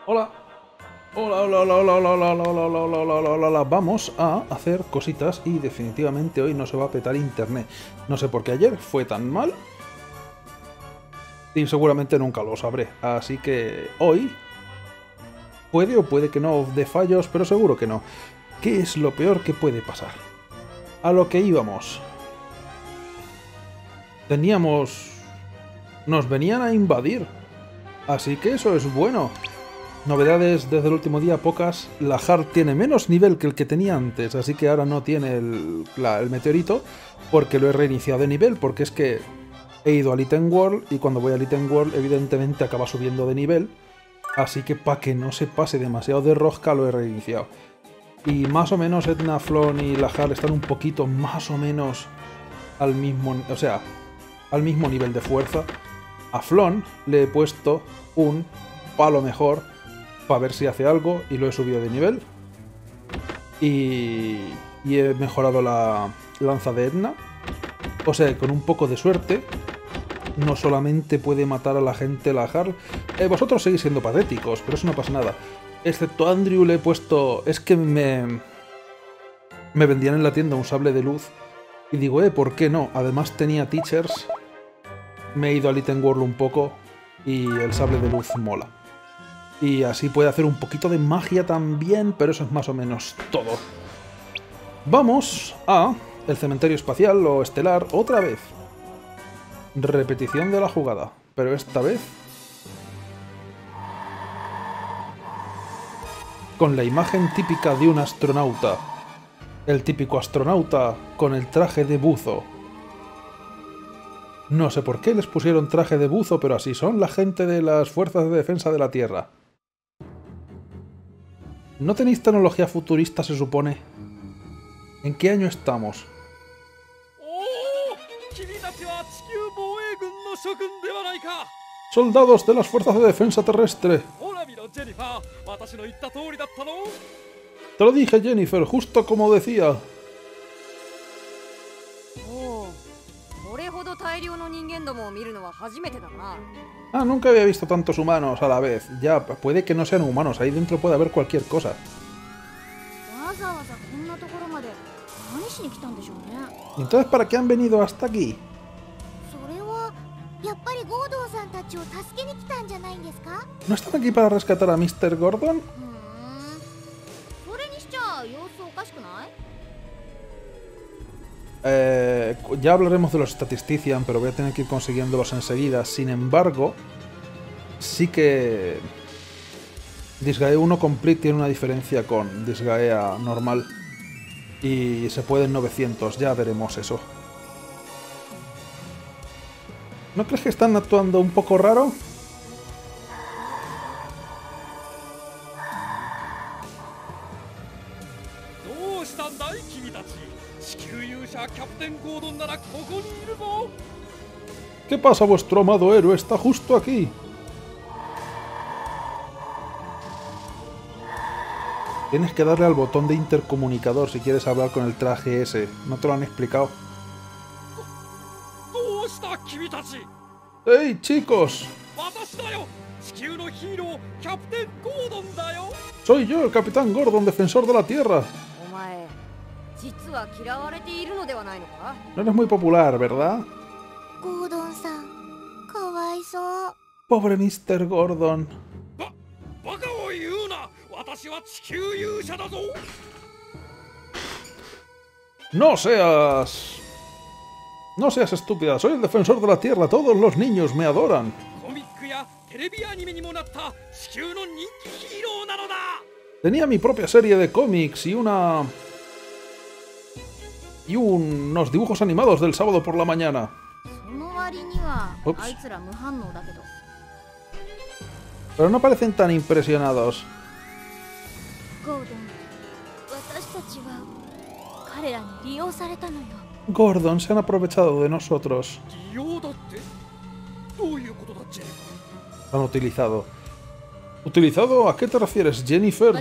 Hola. Hola, hola, hola, hola, hola, hola, hola, hola, hola, hola, hola, hola, hola. Vamos a hacer cositas y definitivamente hoy no se va a petar internet. No sé por qué ayer fue tan mal y seguramente nunca lo sabré. Así que hoy puede o puede que no de fallos, pero seguro que no. ¿Qué es lo peor que puede pasar? A lo que íbamos. Teníamos... Nos venían a invadir. Así que eso es bueno. Novedades desde el último día, pocas. La Hard tiene menos nivel que el que tenía antes, así que ahora no tiene el meteorito, porque lo he reiniciado de nivel, porque es que he ido al Item World, y cuando voy al Item World, evidentemente acaba subiendo de nivel, así que para que no se pase demasiado de rosca, lo he reiniciado. Y más o menos Edna, Flon y la Hard están un poquito más o menos al mismo, o sea, al mismo nivel de fuerza. A Flon le he puesto un palo mejor para ver si hace algo y lo he subido de nivel. Y he mejorado la lanza de Edna. O sea, con un poco de suerte, no solamente puede matar a la gente la Harl. Vosotros seguís siendo patéticos, pero eso no pasa nada. Excepto a Andrew le he puesto... Es que me vendían en la tienda un sable de luz. Y digo, ¿por qué no? Además tenía teachers. Me he ido al Item World un poco. Y el sable de luz mola. Y así puede hacer un poquito de magia también, pero eso es más o menos todo. Vamos a el cementerio espacial o estelar otra vez. Repetición de la jugada, pero esta vez con la imagen típica de un astronauta. El típico astronauta con el traje de buzo. No sé por qué les pusieron traje de buzo, pero así son la gente de las fuerzas de defensa de la Tierra. ¿No tenéis tecnología futurista, se supone? ¿En qué año estamos? ¡Soldados de las fuerzas de defensa terrestre! Te lo dije, Jennifer, justo como decía. Ah, nunca había visto tantos humanos a la vez. Ya, puede que no sean humanos, ahí dentro puede haber cualquier cosa. ¿Y entonces para qué han venido hasta aquí? ¿No están aquí para rescatar a Mr. Gordon? Ya hablaremos de los Statistician, pero voy a tener que ir consiguiéndolos enseguida. Sin embargo, sí que Disgaea 1 Complete tiene una diferencia con Disgaea normal. Y se puede en 900, ya veremos eso. ¿No crees que están actuando un poco raro? ¿Qué pasa, vuestro amado héroe? Está justo aquí. Tienes que darle al botón de intercomunicador si quieres hablar con el traje ese. ¿No te lo han explicado? ¡Hey, chicos! Soy yo, el Capitán Gordon, defensor de la Tierra. No eres muy popular, ¿verdad? Pobre Mr. Gordon. No seas... No seas estúpida, soy el defensor de la Tierra, todos los niños me adoran. Tenía mi propia serie de cómics y unos dibujos animados del sábado por la mañana. Ups. Pero no parecen tan impresionados. Gordon, se han aprovechado de nosotros. Han utilizado. ¿Utilizado? ¿A qué te refieres, Jennifer?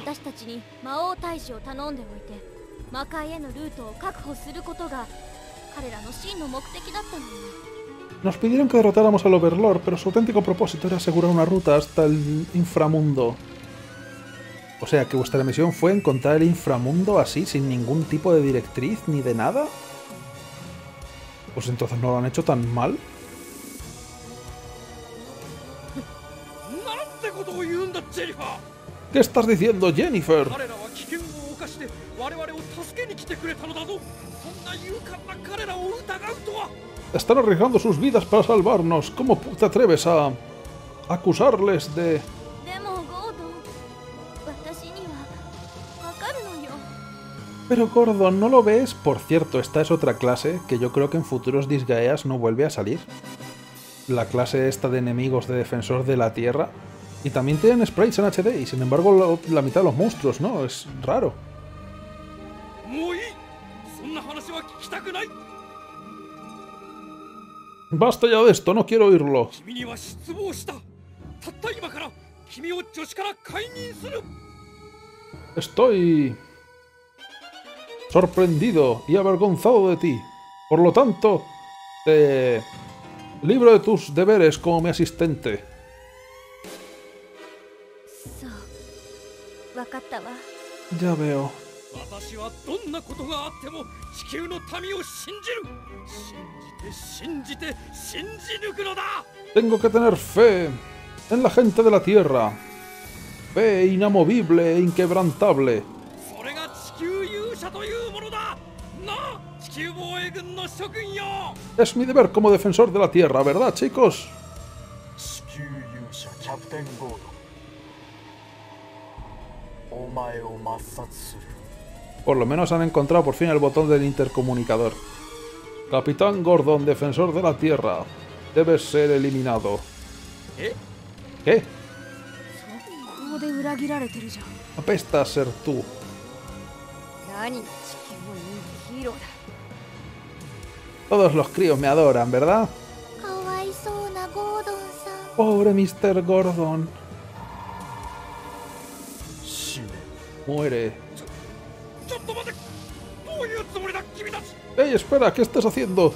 Nos pidieron que derrotáramos al Overlord, pero su auténtico propósito era asegurar una ruta hasta el inframundo. O sea, que vuestra misión fue encontrar el inframundo así, sin ningún tipo de directriz ni de nada. Pues entonces no lo han hecho tan mal. ¿Qué estás diciendo, Jennifer? Están arriesgando sus vidas para salvarnos. ¿Cómo te atreves a acusarles de...? Pero Gordon, ¿no lo ves? Por cierto, esta es otra clase que yo creo que en futuros Disgaeas no vuelve a salir. La clase esta de enemigos de defensor de la tierra. Y también tienen sprites en HD, y sin embargo la mitad de los monstruos, ¿no? Es raro. Basta ya de esto, no quiero oírlo. Estoy sorprendido y avergonzado de ti. Por lo tanto, libro de tus deberes como mi asistente. Ya veo. Tengo que tener fe en la gente de la Tierra. Fe inamovible e inquebrantable. Es mi deber como defensor de la Tierra, ¿verdad, chicos? Por lo menos han encontrado por fin el botón del intercomunicador. Capitán Gordon, defensor de la Tierra. Debes ser eliminado. ¿Qué? Apesta a ser tú. Todos los críos me adoran, ¿verdad? Pobre Mr. Gordon. Muere. ¡Ey, espera! ¿Qué estás haciendo?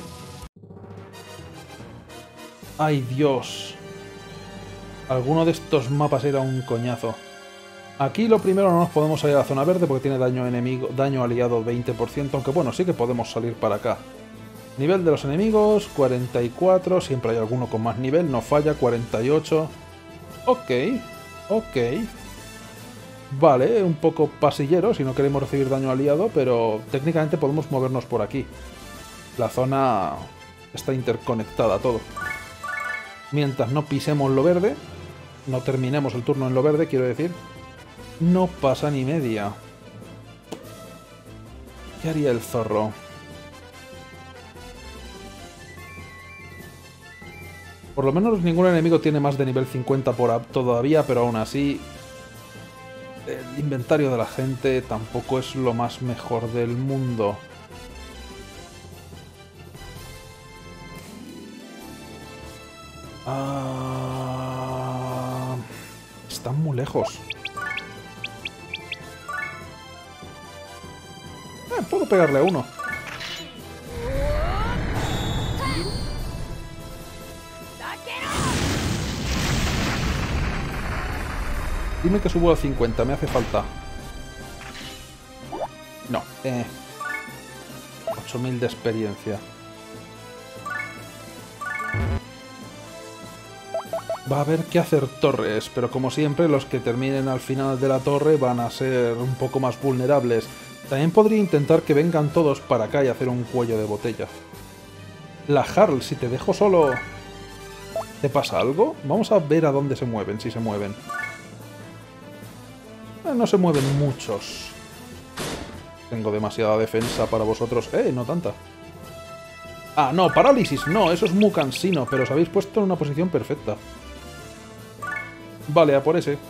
¡Ay, Dios! Alguno de estos mapas era un coñazo. Aquí lo primero, no nos podemos salir a la zona verde porque tiene daño enemigo, daño aliado 20%, aunque bueno, sí que podemos salir para acá. Nivel de los enemigos, 44, siempre hay alguno con más nivel, no falla, 48. Ok, ok. Vale, un poco pasillero si no queremos recibir daño aliado, pero técnicamente podemos movernos por aquí. La zona está interconectada todo. Mientras no pisemos lo verde, no terminemos el turno en lo verde, quiero decir, no pasa ni media. ¿Qué haría el zorro? Por lo menos ningún enemigo tiene más de nivel 50 todavía, pero aún así el inventario de la gente tampoco es lo más mejor del mundo. Están muy lejos. Puedo pegarle a uno. Dime que subo a 50, me hace falta. No, 8000 de experiencia. Va a haber que hacer torres, pero como siempre los que terminen al final de la torre van a ser un poco más vulnerables. También podría intentar que vengan todos para acá y hacer un cuello de botella. La Harl, si te dejo solo... ¿Te pasa algo? Vamos a ver a dónde se mueven, si se mueven. No se mueven muchos. Tengo demasiada defensa para vosotros. No tanta. Ah, no, parálisis. No, eso es muy cansino, pero os habéis puesto en una posición perfecta. Vale, a por ese.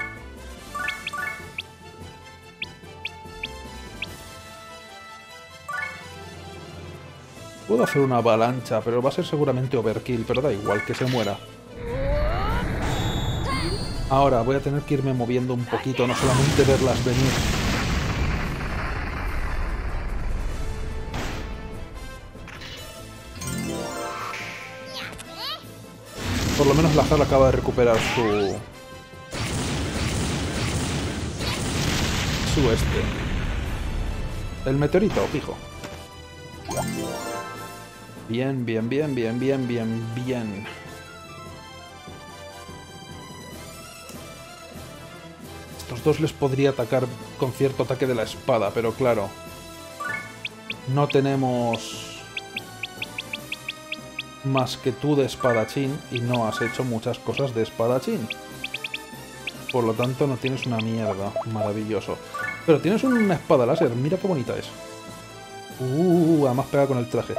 Puedo hacer una avalancha, pero va a ser seguramente overkill, pero da igual, que se muera. Ahora voy a tener que irme moviendo un poquito, no solamente verlas venir. Por lo menos la Harl acaba de recuperar Zetsu este. El meteorito, fijo. Bien, bien, bien, bien, bien, bien, bien. Estos dos les podría atacar con cierto ataque de la espada, pero claro. No tenemos más que tú de espadachín y no has hecho muchas cosas de espadachín. Por lo tanto no tienes una mierda. Maravilloso. Pero tienes una espada láser. Mira qué bonita es. Además pega con el traje.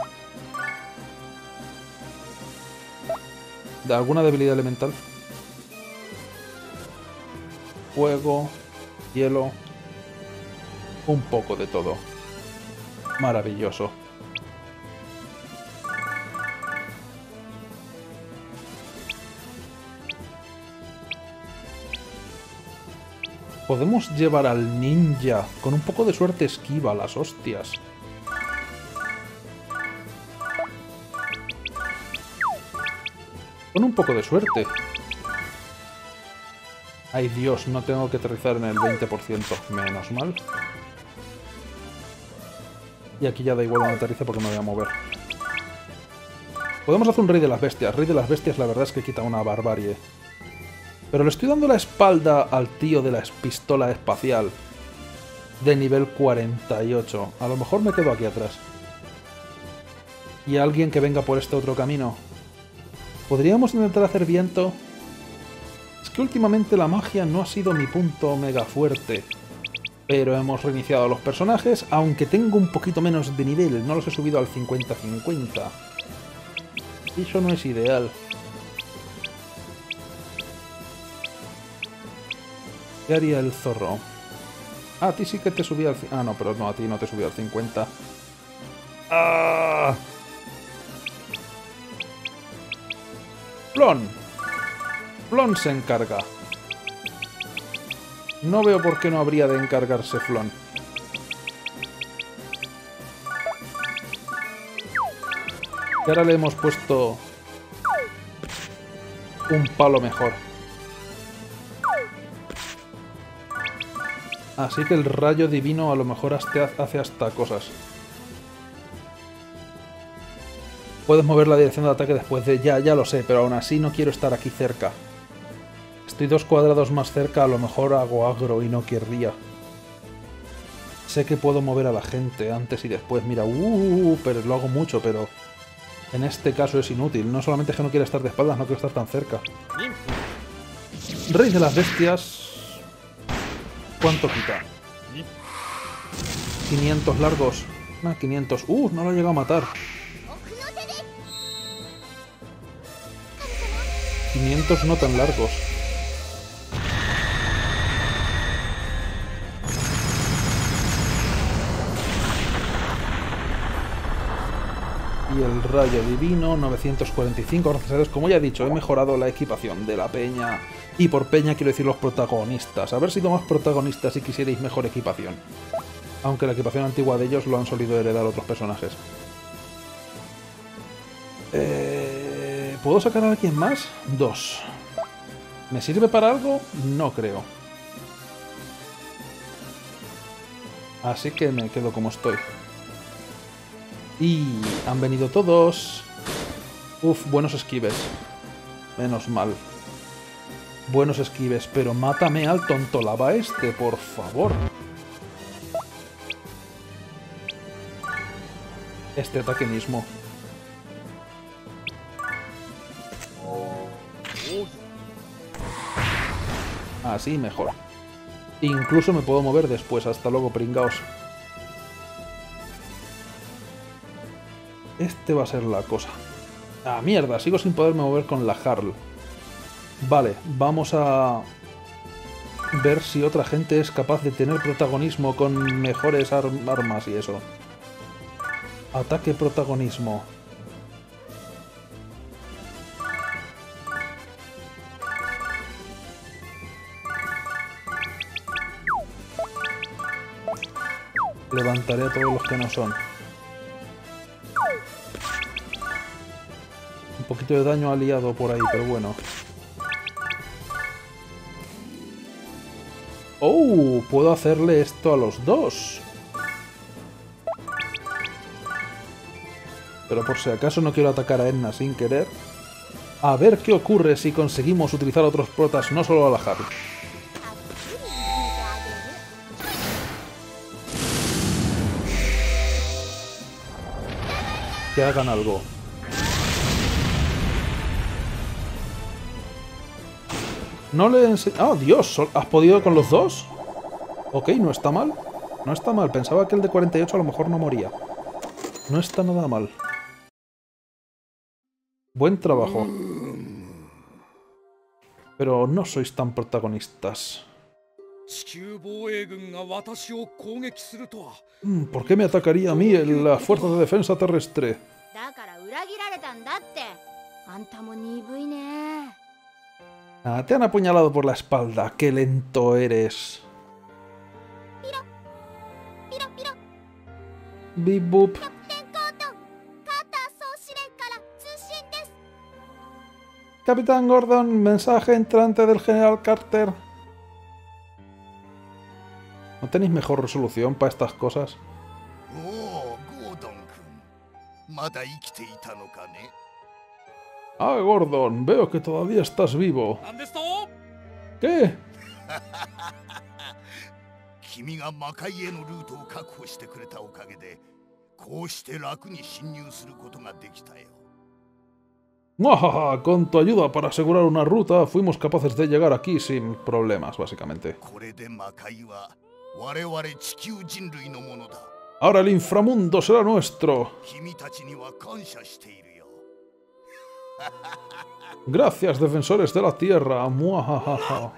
¿De alguna debilidad elemental? Fuego, hielo, un poco de todo. Maravilloso. Podemos llevar al ninja. Con un poco de suerte esquiva las hostias. Con un poco de suerte. Ay Dios, no tengo que aterrizar en el 20%. Menos mal. Y aquí ya da igual donde aterrice porque me voy a mover. Podemos hacer un rey de las bestias. Rey de las bestias la verdad es que quita una barbarie. Pero le estoy dando la espalda al tío de la pistola espacial. De nivel 48. A lo mejor me quedo aquí atrás. Y alguien que venga por este otro camino. ¿Podríamos intentar hacer viento? Es que últimamente la magia no ha sido mi punto mega fuerte. Pero hemos reiniciado a los personajes, aunque tengo un poquito menos de nivel. No los he subido al 50-50. Y eso no es ideal. ¿Qué haría el zorro? Ah, a ti sí que te subía al... Ah, no, pero no, a ti no te subió al 50. ¡Ah! ¡Flon! Flon se encarga. No veo por qué no habría de encargarse Flon. Y ahora le hemos puesto un palo mejor. Así que el rayo divino a lo mejor hace hasta cosas. Puedes mover la dirección de ataque después de... Ya lo sé, pero aún así no quiero estar aquí cerca. Estoy 2 cuadrados más cerca, a lo mejor hago agro y no querría. Sé que puedo mover a la gente antes y después, mira, pero lo hago mucho, pero... En este caso es inútil. No solamente es que no quiero estar de espaldas, no quiero estar tan cerca. Rey de las bestias... ¿Cuánto quita? 500 largos. 500. No lo he llegado a matar. 500 no tan largos. Y el rayo divino, 945. Gracias a Dios, como ya he dicho, he mejorado la equipación de la peña. Y por peña quiero decir los protagonistas. Haber sido más protagonistas si quisierais mejor equipación. Aunque la equipación antigua de ellos lo han solido heredar otros personajes. ¿Puedo sacar a alguien más? 2. ¿Me sirve para algo? No creo. Así que me quedo como estoy. Y han venido todos. Buenos esquives. Menos mal. Buenos esquives, pero mátame al tontolaba este, por favor. Este ataque mismo. Así mejor. Incluso me puedo mover después. Hasta luego, pringaos. Este va a ser la cosa. ¡Ah, mierda! Sigo sin poderme mover con la Harl. Vale, vamos a ver si otra gente es capaz de tener protagonismo con mejores armas y eso. Ataque protagonismo. Levantaré a todos los que no son. Un poquito de daño aliado por ahí, pero bueno. ¡Oh! Puedo hacerle esto a los dos. Pero por si acaso no quiero atacar a Edna sin querer. A ver qué ocurre si conseguimos utilizar otros protas, no solo a la Harry. Que hagan algo. No le enseñé... ¡Ah, Dios! ¿Has podido con los dos? Ok, no está mal. No está mal. Pensaba que el de 48 a lo mejor no moría. No está nada mal. Buen trabajo. Pero no sois tan protagonistas. ¿Por qué me atacaría a mí la Fuerza de Defensa Terrestre? Ah, te han apuñalado por la espalda. ¡Qué lento eres! Bip boop. Capitán Gordon, mensaje entrante del General Carter. ¿No tenéis mejor resolución para estas cosas? Ah, Gordon, veo que todavía estás vivo. ¿Qué? Con tu ayuda para asegurar una ruta, fuimos capaces de llegar aquí sin problemas, básicamente. Ahora el inframundo será nuestro. Gracias, defensores de la Tierra. Muajajaja.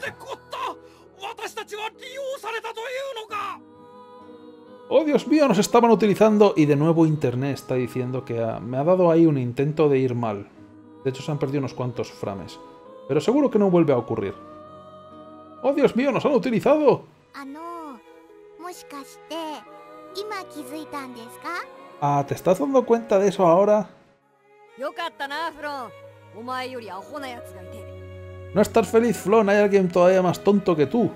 ¡Oh, Dios mío! Nos estaban utilizando y de nuevo Internet está diciendo que me ha dado ahí un intento de ir mal. De hecho, se han perdido unos cuantos frames. Pero seguro que no vuelve a ocurrir. ¡Oh, Dios mío! ¡Nos han utilizado! Ah, ¿te estás dando cuenta de eso ahora? No estás feliz, Flon. Hay alguien todavía más tonto que tú.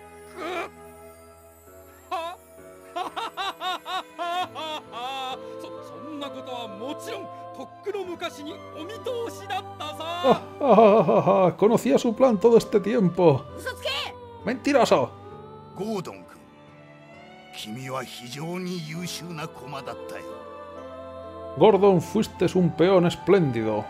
Conocía su plan todo este tiempo. ¡Mentiroso! Gordon, fuiste un peón espléndido.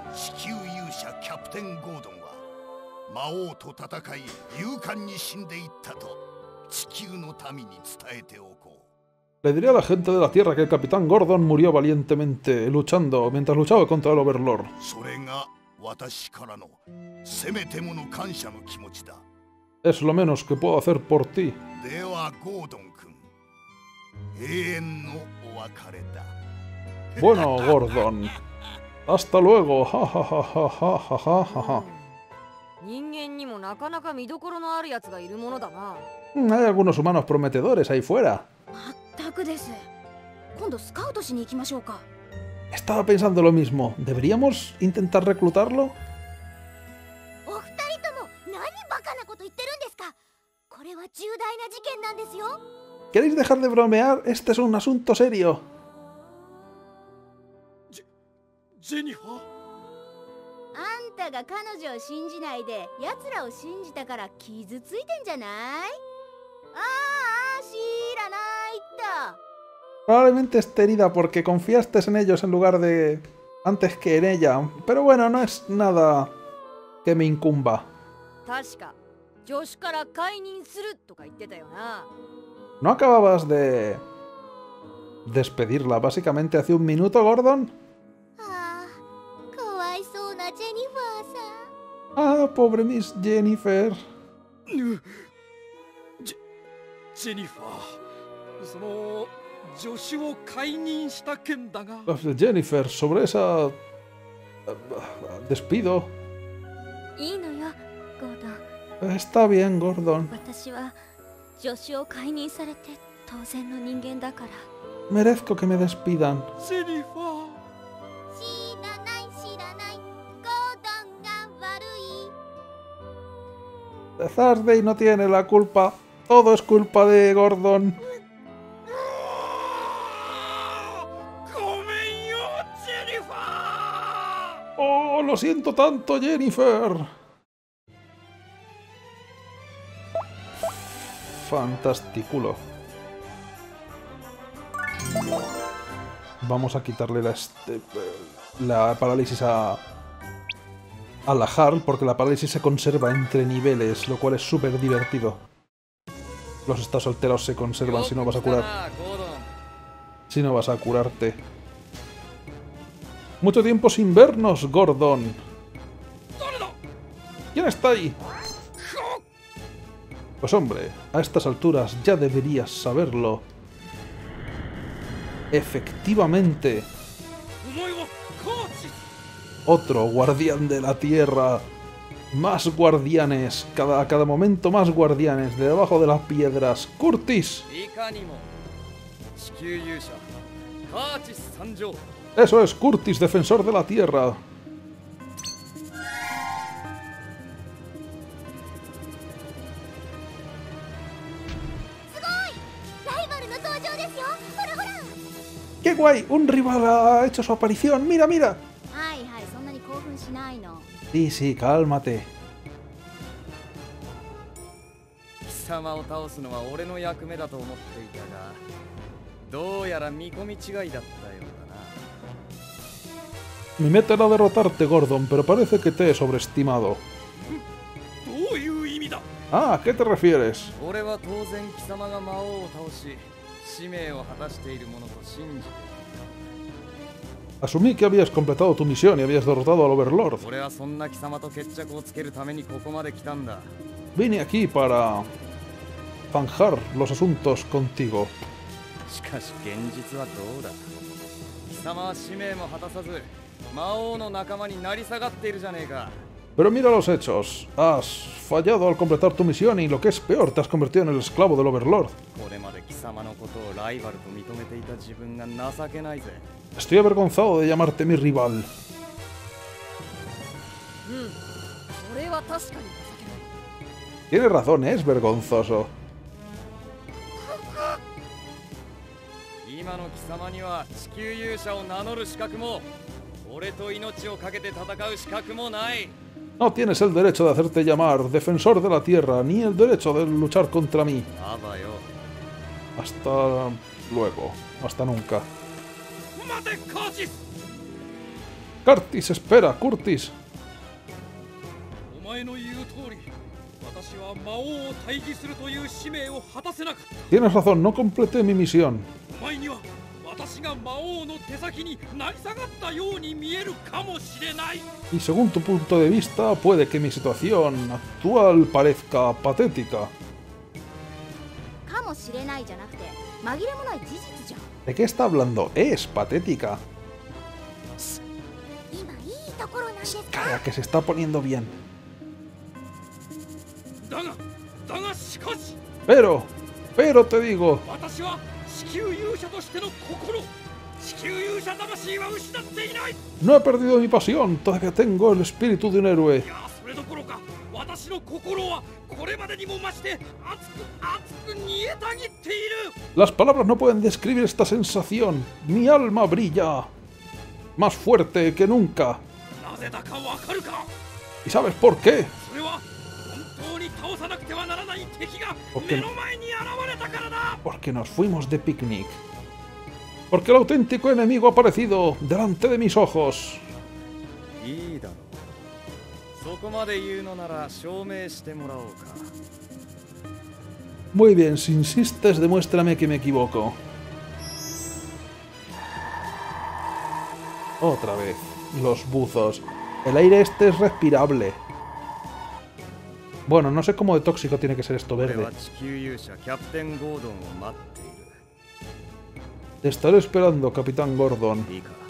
Le diré a la gente de la Tierra que el Capitán Gordon murió valientemente mientras luchaba contra el Overlord. Es lo menos que puedo hacer por ti. Bueno, Gordon. Hasta luego. Hay algunos humanos prometedores ahí fuera. Estaba pensando lo mismo. ¿Deberíamos intentar reclutarlo? ¿Queréis dejar de bromear? Este es un asunto serio. Jennifer. Probablemente esté herida porque confiaste en ellos en lugar de... antes que en ella. Pero bueno, no es nada que me incumba. ¿No acababas de... despedirla básicamente hace un minuto, Gordon? Ah, pobre Miss Jennifer. Jennifer, sobre esa... despido. Está bien, Gordon. Merezco que me despidan. Thursday no tiene la culpa. Todo es culpa de Gordon. ¡Oh, lo siento tanto, Jennifer! Fantasticulo. Vamos a quitarle la parálisis a la Harl, porque la parálisis se conserva entre niveles, lo cual es súper divertido. Los estados alterados se conservan si no vas a curar. Si no vas a curarte. Mucho tiempo sin vernos, Gordon. ¿Quién está ahí? Pues hombre, a estas alturas ya deberías saberlo. Efectivamente. Otro guardián de la tierra. Más guardianes. A cada momento más guardianes. De debajo de las piedras. ¡Curtis! Eso es, Curtis, defensor de la tierra. ¡Qué guay! Un rival ha hecho su aparición. ¡Mira, mira! Sí, sí, cálmate. Mi meta era derrotarte, Gordon, pero parece que te he sobreestimado. Ah, ¿a qué te refieres? Asumí que habías completado tu misión y habías derrotado al Overlord. Vine aquí para zanjar los asuntos contigo. Pero mira los hechos. Has fallado al completar tu misión y lo que es peor, te has convertido en el esclavo del Overlord. Estoy avergonzado de llamarte mi rival. Tienes razón, es vergonzoso. No tienes el derecho de hacerte llamar defensor de la tierra, ni el derecho de luchar contra mí. Hasta luego. Hasta nunca. Curtis, espera, Curtis. Tienes razón, no completé mi misión. Y según tu punto de vista, puede que mi situación actual parezca patética. ¿De qué está hablando? Es patética. Calla, que se está poniendo bien. Pero te digo... No he perdido mi pasión, todavía tengo el espíritu de un héroe. Las palabras no pueden describir esta sensación. Mi alma brilla más fuerte que nunca. ¿Y sabes por qué? Porque nos fuimos de picnic. Porque el auténtico enemigo ha aparecido delante de mis ojos. Muy bien, si insistes, demuéstrame que me equivoco. Otra vez, los buzos. El aire este es respirable. Bueno, no sé cómo de tóxico tiene que ser esto verde. Te estaré esperando, Capitán Gordon.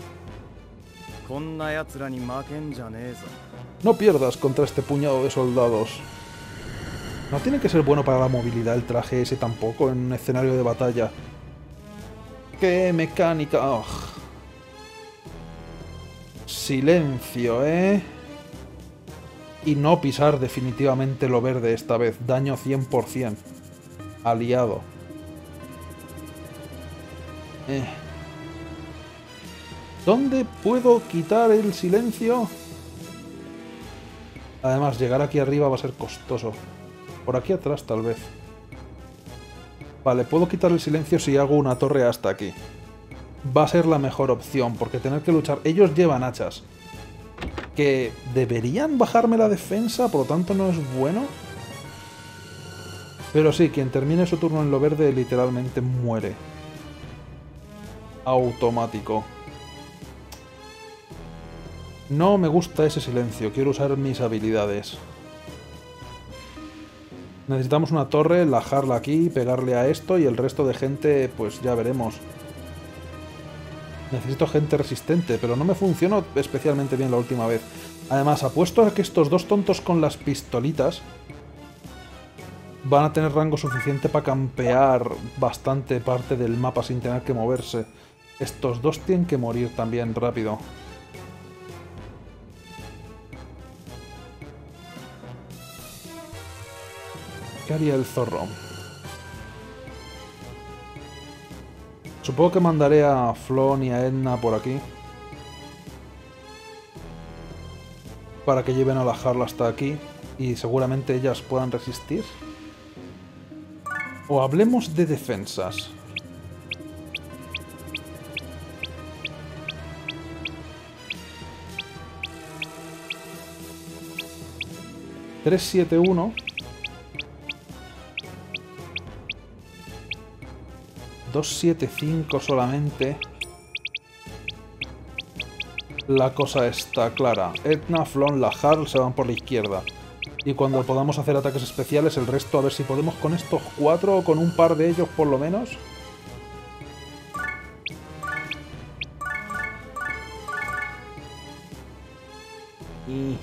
No pierdas contra este puñado de soldados. No tiene que ser bueno para la movilidad el traje ese tampoco en un escenario de batalla. ¡Qué mecánica! ¡Oh! Silencio, ¿eh? Y no pisar definitivamente lo verde esta vez. Daño 100%. Aliado. ¿Dónde puedo quitar el silencio? Además, llegar aquí arriba va a ser costoso. Por aquí atrás, tal vez. Vale, puedo quitar el silencio si hago una torre hasta aquí. Va a ser la mejor opción, porque tener que luchar... Ellos llevan hachas. Que deberían bajarme la defensa, por lo tanto no es bueno. Pero sí, quien termine su turno en lo verde literalmente muere. Automático. No me gusta ese silencio, quiero usar mis habilidades. Necesitamos una torre, lajarla aquí, pegarle a esto y el resto de gente, pues ya veremos. Necesito gente resistente, pero no me funcionó especialmente bien la última vez. Además, apuesto a que estos dos tontos con las pistolitas van a tener rango suficiente para campear bastante parte del mapa sin tener que moverse. Estos dos tienen que morir también rápido. ¿Qué haría el zorro? Supongo que mandaré a Flon y a Edna por aquí. Para que lleven a la Jarla hasta aquí. Y seguramente ellas puedan resistir. O hablemos de defensas. (371) 275 solamente. La cosa está clara. Edna, Flon, la Jarl se van por la izquierda. Y cuando podamos hacer ataques especiales, el resto a ver si podemos con estos 4 o con un par de ellos por lo menos. Y...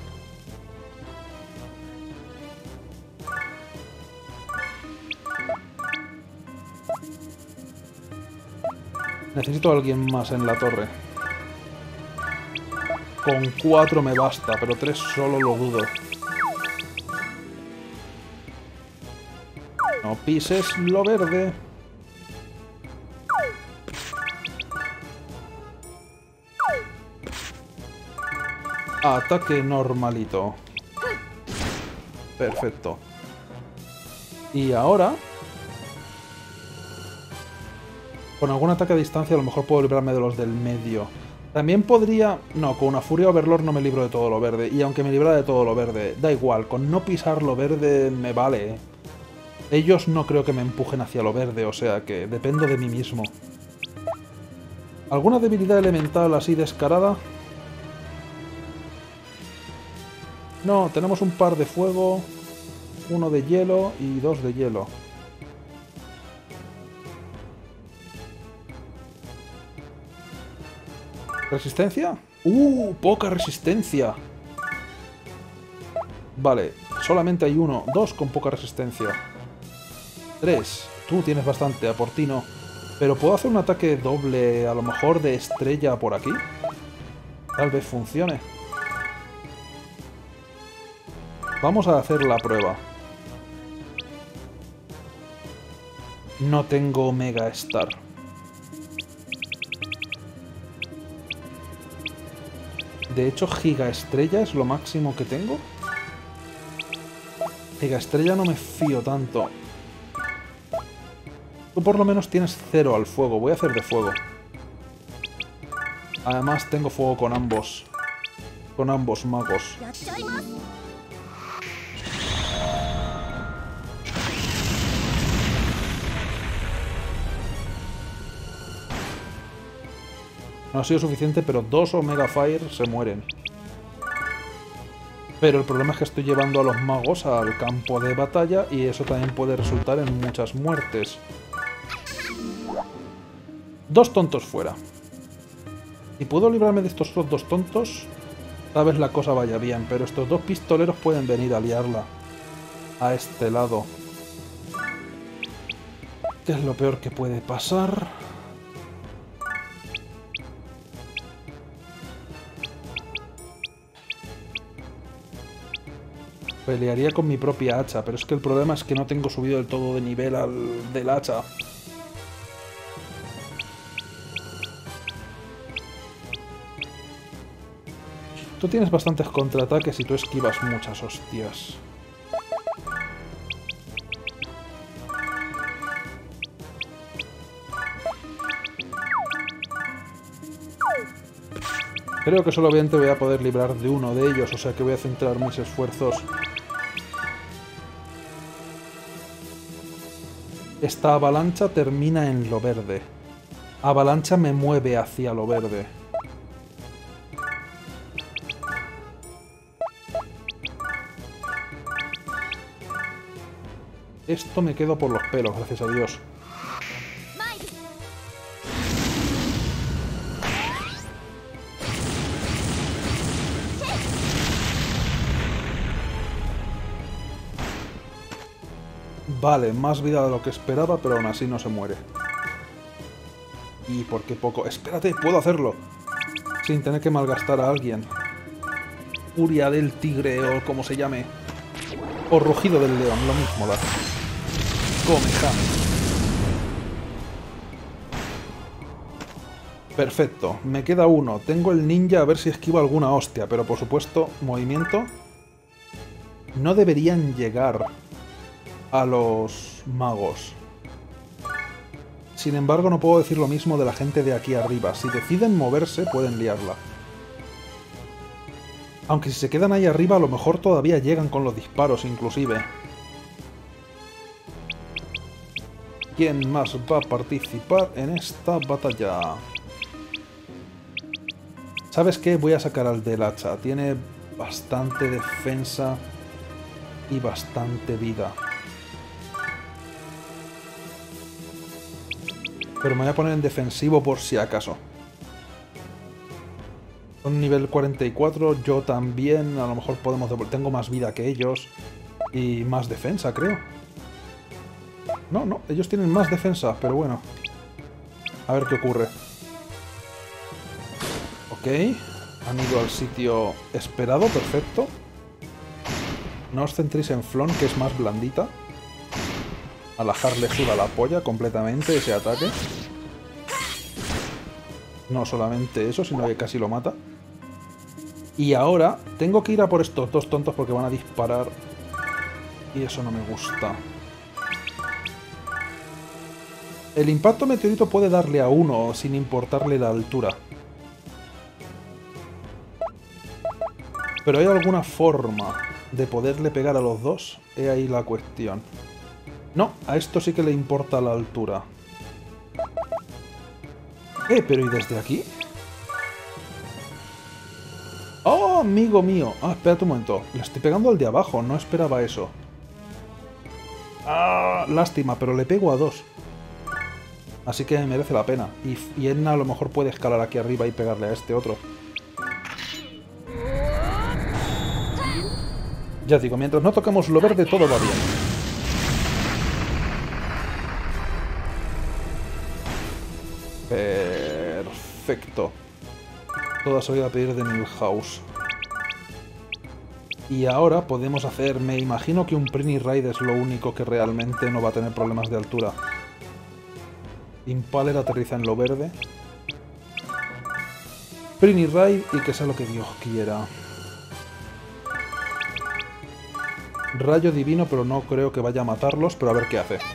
necesito a alguien más en la torre. Con 4 me basta, pero 3 solo lo dudo. No pises lo verde. Ataque normalito. Perfecto. Y ahora... con algún ataque a distancia a lo mejor puedo librarme de los del medio. También podría... no, con una Furia Overlord no me libro de todo lo verde. Y aunque me librara de todo lo verde, da igual. Con no pisar lo verde me vale. Ellos no creo que me empujen hacia lo verde, o sea que dependo de mí mismo. ¿Alguna debilidad elemental así descarada? No, tenemos un par de fuego, uno de hielo y 2 de hielo. ¿Resistencia? Poca resistencia. Vale, solamente hay 1, 2 con poca resistencia. 3, tú tienes bastante, a por ti no. Pero puedo hacer un ataque doble, a lo mejor de estrella por aquí. Tal vez funcione. Vamos a hacer la prueba. No tengo Mega Star. De hecho, Giga Estrella es lo máximo que tengo. Giga Estrella no me fío tanto. Tú por lo menos tienes 0 al fuego. Voy a hacer de fuego. Además tengo fuego con ambos. Con ambos magos. No ha sido suficiente, pero 2 Omega Fire se mueren. Pero el problema es que estoy llevando a los magos al campo de batalla y eso también puede resultar en muchas muertes. 2 tontos fuera. Si puedo librarme de estos 2 tontos, tal vez la cosa vaya bien, pero estos 2 pistoleros pueden venir a liarla a este lado. ¿Qué es lo peor que puede pasar? Pelearía con mi propia hacha, pero es que el problema es que no tengo subido del todo de nivel del hacha. Tú tienes bastantes contraataques y tú esquivas muchas hostias. Creo que solamente voy a poder librar de uno de ellos, o sea que voy a centrar mis esfuerzos. Esta avalancha termina en lo verde. Avalancha me mueve hacia lo verde. Esto me quedo por los pelos, gracias a Dios. Vale, más vida de lo que esperaba, pero aún así no se muere. ¿Y por qué poco? ¡Espérate! ¡Puedo hacerlo! Sin tener que malgastar a alguien. Furia del tigre o como se llame. O rugido del león, lo mismo da. Comejame. Perfecto, me queda uno. Tengo el ninja a ver si esquivo alguna hostia, pero por supuesto, movimiento. No deberían llegar a los magos. Sin embargo, no puedo decir lo mismo de la gente de aquí arriba. Si deciden moverse, pueden liarla. Aunque si se quedan ahí arriba, a lo mejor todavía llegan con los disparos, inclusive. ¿Quién más va a participar en esta batalla? ¿Sabes qué? Voy a sacar al del hacha. Tiene bastante defensa y bastante vida. Pero me voy a poner en defensivo por si acaso. Son nivel 44, yo también. A lo mejor podemos tengo más vida que ellos. Y más defensa, creo. No, ellos tienen más defensa, pero bueno. A ver qué ocurre. Ok. Han ido al sitio esperado, perfecto. No os centréis en Flon, que es más blandita. A la Har le suda la polla completamente ese ataque. No solamente eso, sino que casi lo mata. Y ahora tengo que ir a por estos dos tontos porque van a disparar. Y eso no me gusta. El impacto meteorito puede darle a uno sin importarle la altura. Pero ¿hay alguna forma de poderle pegar a los dos? He ahí la cuestión. No, a esto sí que le importa la altura. Pero ¿y desde aquí? ¡Oh, amigo mío! Ah, espérate un momento. Le estoy pegando al de abajo, no esperaba eso. ¡Ah! Lástima, pero le pego a dos. Así que merece la pena. Y Edna a lo mejor puede escalar aquí arriba y pegarle a este otro. Ya digo, mientras no toquemos lo verde, todo va bien. Perfecto. Toda se lo voy a pedir de Milhouse. Y ahora podemos hacer... Me imagino que un Prinny Raid es lo único que realmente no va a tener problemas de altura. Impaler aterriza en lo verde. Prinny Raid y que sea lo que Dios quiera. Rayo divino, pero no creo que vaya a matarlos, pero a ver qué hace.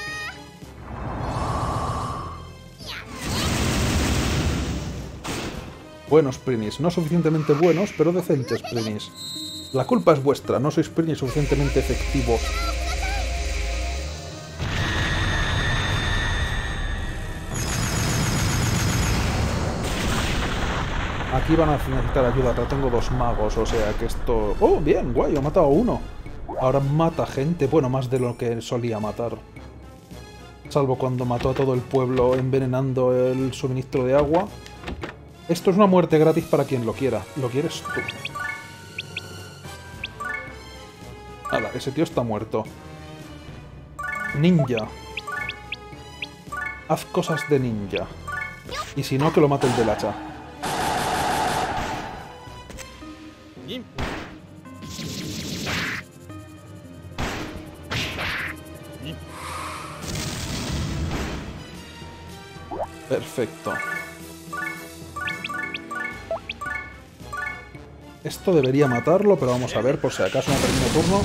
Buenos Prinnies, no suficientemente buenos, pero decentes Prinnies. La culpa es vuestra, no sois Prinnies suficientemente efectivos. Aquí van a necesitar ayuda, pero tengo dos magos, o sea que esto... ¡Oh, bien! ¡Guay! He matado a uno. Ahora mata gente, bueno, más de lo que solía matar. Salvo cuando mató a todo el pueblo envenenando el suministro de agua. Esto es una muerte gratis para quien lo quiera. Lo quieres tú. Hala, ese tío está muerto. Ninja. Haz cosas de ninja. Y si no, que lo mate el del hacha. Perfecto. Esto debería matarlo, pero vamos a ver por si acaso no termino turno.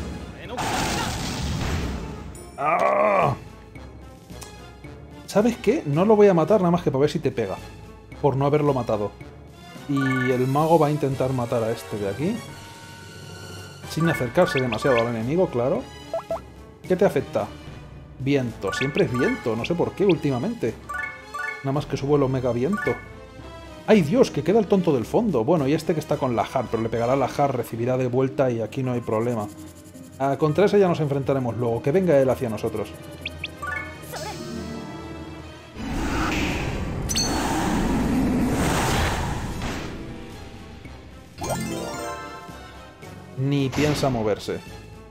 ¡Ah! ¿Sabes qué? No lo voy a matar nada más que para ver si te pega. Por no haberlo matado. Y el mago va a intentar matar a este de aquí. Sin acercarse demasiado al enemigo, claro. ¿Qué te afecta? Viento. Siempre es viento. No sé por qué últimamente. Nada más que subo el omega viento. ¡Ay, Dios! Que queda el tonto del fondo. Bueno, y este que está con la Har, pero le pegará la Har, recibirá de vuelta y aquí no hay problema. Contra ese ya nos enfrentaremos luego. Que venga él hacia nosotros. Ni piensa moverse.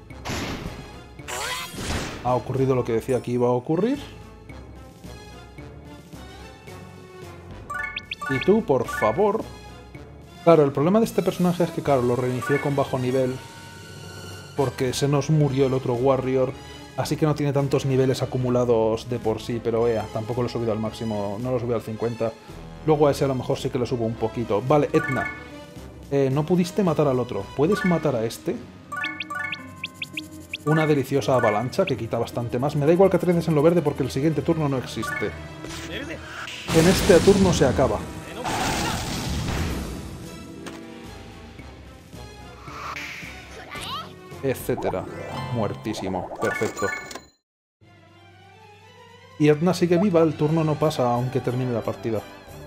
Ha ocurrido lo que decía que iba a ocurrir. Y tú, por favor... Claro, el problema de este personaje es que, claro, lo reinicié con bajo nivel. Porque se nos murió el otro Warrior. Así que no tiene tantos niveles acumulados de por sí. Pero, tampoco lo he subido al máximo. No lo subí al 50. Luego a ese a lo mejor sí que lo subo un poquito. Vale, Etna. No pudiste matar al otro. ¿Puedes matar a este? Una deliciosa avalancha que quita bastante más. Me da igual que atreces en lo verde porque el siguiente turno no existe. En este turno se acaba. Etcétera. Muertísimo. Perfecto. Y Etna sigue viva, el turno no pasa aunque termine la partida.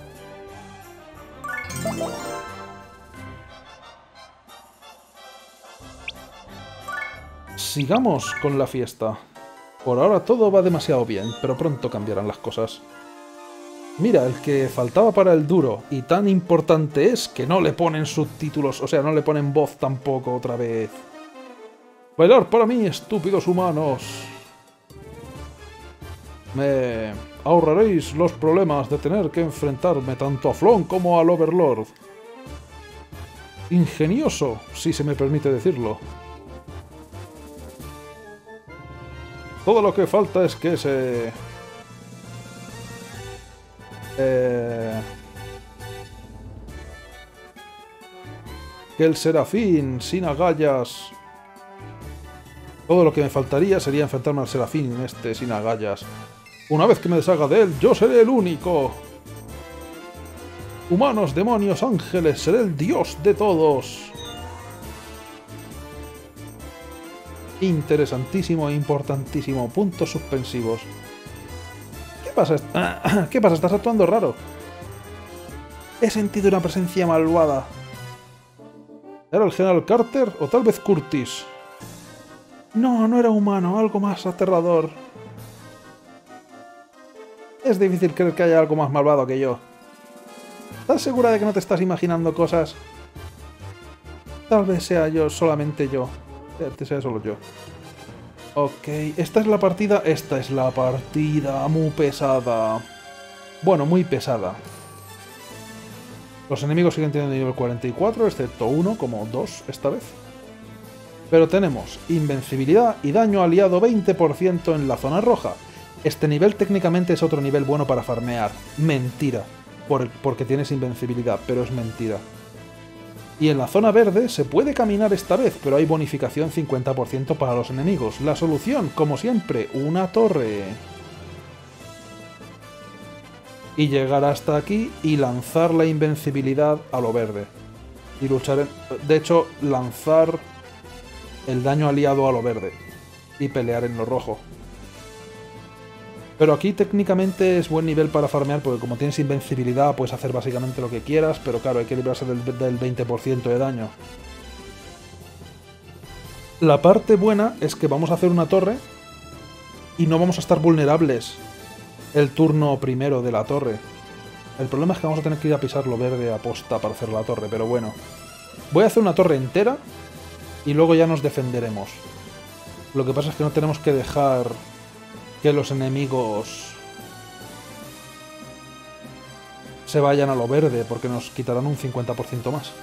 Sigamos con la fiesta. Por ahora todo va demasiado bien, pero pronto cambiarán las cosas. Mira, el que faltaba para el duro, y tan importante es que no le ponen subtítulos, o sea, no le ponen voz tampoco otra vez. Bailar para mí, estúpidos humanos. Me ahorraréis los problemas de tener que enfrentarme tanto a Flonk como al Overlord. Ingenioso, si se me permite decirlo. Todo lo que falta es que que el Serafín sin agallas... Todo lo que me faltaría sería enfrentarme al Serafín este sin agallas. Una vez que me deshaga de él, yo seré el único. Humanos, demonios, ángeles, seré el dios de todos. Interesantísimo e importantísimo. Puntos suspensivos. ¿Qué pasa? ¿Qué pasa? ¿Estás actuando raro? He sentido una presencia malvada. ¿Era el General Carter o tal vez Curtis? No, no era humano, algo más aterrador. Es difícil creer que haya algo más malvado que yo. ¿Estás segura de que no te estás imaginando cosas? Tal vez sea yo, solamente yo. Sea solo yo. Ok, esta es la partida. Esta es la partida muy pesada. Bueno, muy pesada. Los enemigos siguen teniendo nivel 44, excepto uno, como dos esta vez. Pero tenemos invencibilidad y daño aliado 20% en la zona roja. Este nivel técnicamente es otro nivel bueno para farmear. Mentira. Porque tienes invencibilidad, pero es mentira. Y en la zona verde se puede caminar esta vez, pero hay bonificación 50% para los enemigos. La solución, como siempre, una torre. Y llegar hasta aquí y lanzar la invencibilidad a lo verde. Y luchar de hecho, lanzar el daño aliado a lo verde. Y pelear en lo rojo. Pero aquí técnicamente es buen nivel para farmear, porque como tienes invencibilidad puedes hacer básicamente lo que quieras, pero claro, hay que librarse del 20% de daño. La parte buena es que vamos a hacer una torre y no vamos a estar vulnerables el turno primero de la torre. El problema es que vamos a tener que ir a pisar lo verde a posta para hacer la torre, pero bueno. Voy a hacer una torre entera y luego ya nos defenderemos. Lo que pasa es que no tenemos que dejar que los enemigos se vayan a lo verde, porque nos quitarán un 50% más.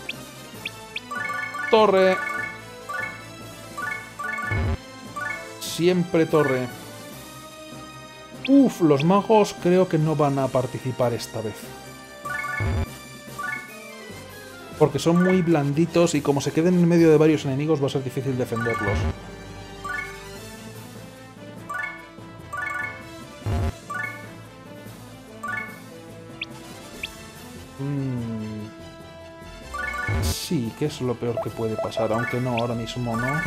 Torre. Siempre torre. Uf, los magos creo que no van a participar esta vez. Porque son muy blanditos y como se queden en medio de varios enemigos va a ser difícil defenderlos. Sí, que es lo peor que puede pasar, aunque no, ahora mismo no.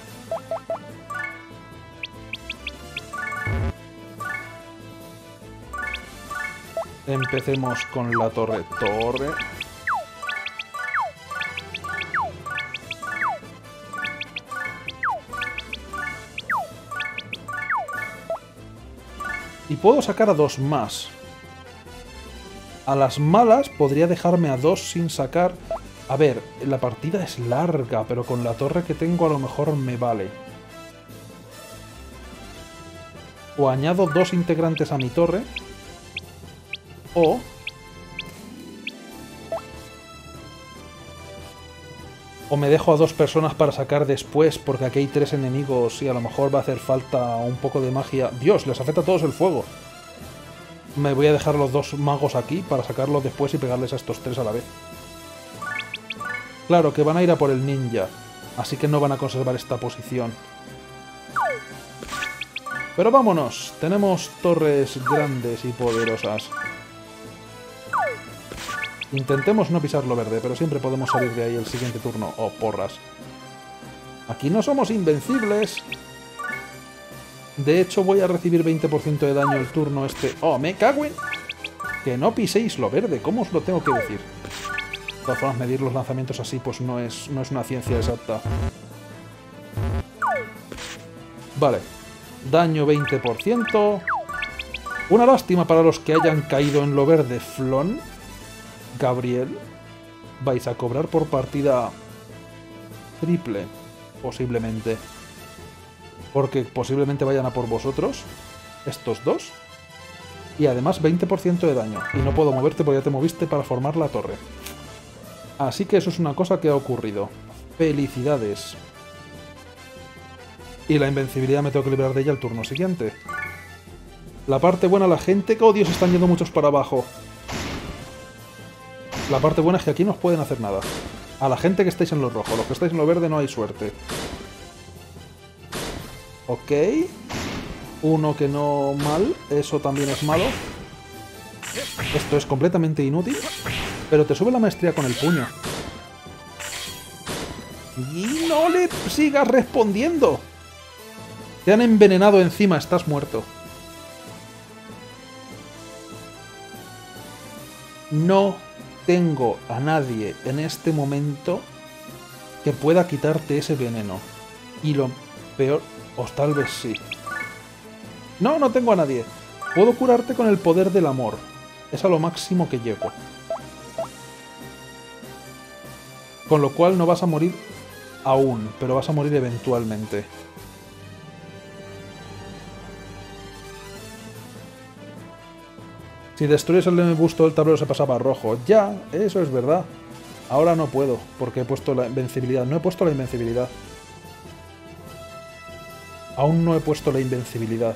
Empecemos con la torre. Y puedo sacar a 2 más. A las malas podría dejarme a 2 sin sacar. A ver, la partida es larga, pero con la torre que tengo a lo mejor me vale. O añado 2 integrantes a mi torre. O me dejo a 2 personas para sacar después, porque aquí hay 3 enemigos y a lo mejor va a hacer falta un poco de magia. Dios, les afecta a todos el fuego. Me voy a dejar los 2 magos aquí para sacarlos después y pegarles a estos 3 a la vez. Claro, que van a ir a por el ninja, así que no van a conservar esta posición. Pero vámonos, tenemos torres grandes y poderosas. Intentemos no pisar lo verde, pero siempre podemos salir de ahí el siguiente turno. Oh, porras. Aquí no somos invencibles. De hecho, voy a recibir 20% de daño el turno este. ¡Oh, me cago en! Que no piséis lo verde, ¿cómo os lo tengo que decir? De todas formas, medir los lanzamientos así pues no es una ciencia exacta. Vale. Daño 20%. Una lástima para los que hayan caído en lo verde. Flon, Gabriel, vais a cobrar por partida triple, posiblemente. Porque posiblemente vayan a por vosotros, estos 2. Y además 20% de daño. Y no puedo moverte porque ya te moviste para formar la torre. Así que eso es una cosa que ha ocurrido. Felicidades. Y la invencibilidad me tengo que librar de ella el turno siguiente. La parte buena, la gente... ¡Oh, Dios! Están yendo muchos para abajo. La parte buena es que aquí no os pueden hacer nada. A la gente que estáis en lo rojo. Los que estáis en lo verde no hay suerte. Ok. Uno que no mal. Eso también es malo. Esto es completamente inútil. Pero te sube la maestría con el puño. Y no le sigas respondiendo. Te han envenenado encima. Estás muerto. No tengo a nadie en este momento que pueda quitarte ese veneno. Y lo peor... O tal vez sí. No, no tengo a nadie. Puedo curarte con el poder del amor. Es a lo máximo que llego. Con lo cual no vas a morir aún, pero vas a morir eventualmente. Si destruyes el MBoost todo el tablero se pasaba a rojo. Ya, eso es verdad. Ahora no puedo, porque he puesto la invencibilidad. No he puesto la invencibilidad. Aún no he puesto la invencibilidad.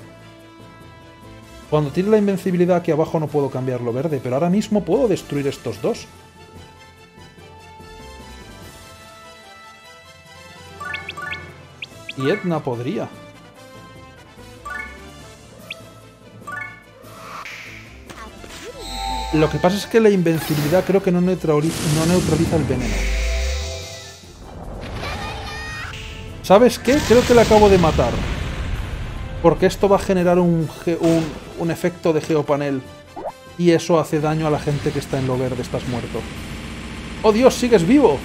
Cuando tire la invencibilidad aquí abajo no puedo cambiarlo verde, pero ahora mismo puedo destruir estos 2. Y Edna podría. Lo que pasa es que la invencibilidad creo que no neutraliza el veneno. ¿Sabes qué? Creo que le acabo de matar. Porque esto va a generar un efecto de geopanel. Y eso hace daño a la gente que está en lo verde. Estás muerto. ¡Oh, Dios! ¡Sigues vivo!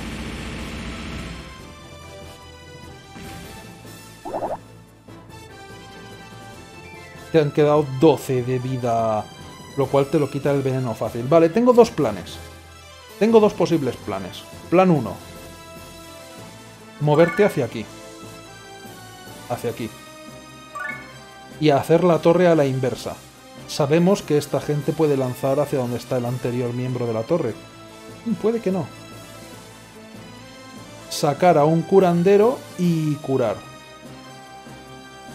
Te han quedado 12 de vida, lo cual te lo quita el veneno fácil. Vale, tengo 2 planes. Tengo 2 posibles planes. Plan 1. Moverte hacia aquí. Hacia aquí. Y hacer la torre a la inversa. Sabemos que esta gente puede lanzar hacia donde está el anterior miembro de la torre. Puede que no. Sacar a un curandero y curar.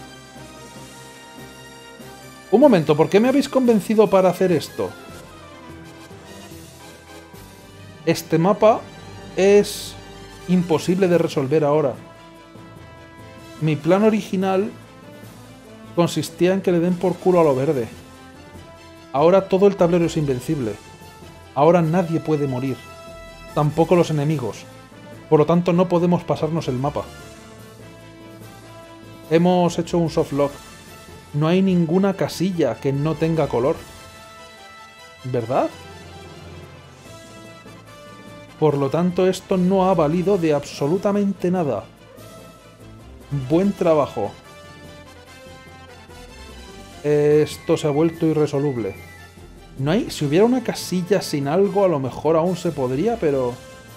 Un momento, ¿por qué me habéis convencido para hacer esto? Este mapa es imposible de resolver ahora. Mi plan original consistía en que le den por culo a lo verde. Ahora todo el tablero es invencible. Ahora nadie puede morir. Tampoco los enemigos. Por lo tanto no podemos pasarnos el mapa. Hemos hecho un softlock. No hay ninguna casilla que no tenga color. ¿Verdad? Por lo tanto, esto no ha valido de absolutamente nada. Buen trabajo. Esto se ha vuelto irresoluble. No hay... Si hubiera una casilla sin algo, a lo mejor aún se podría, pero...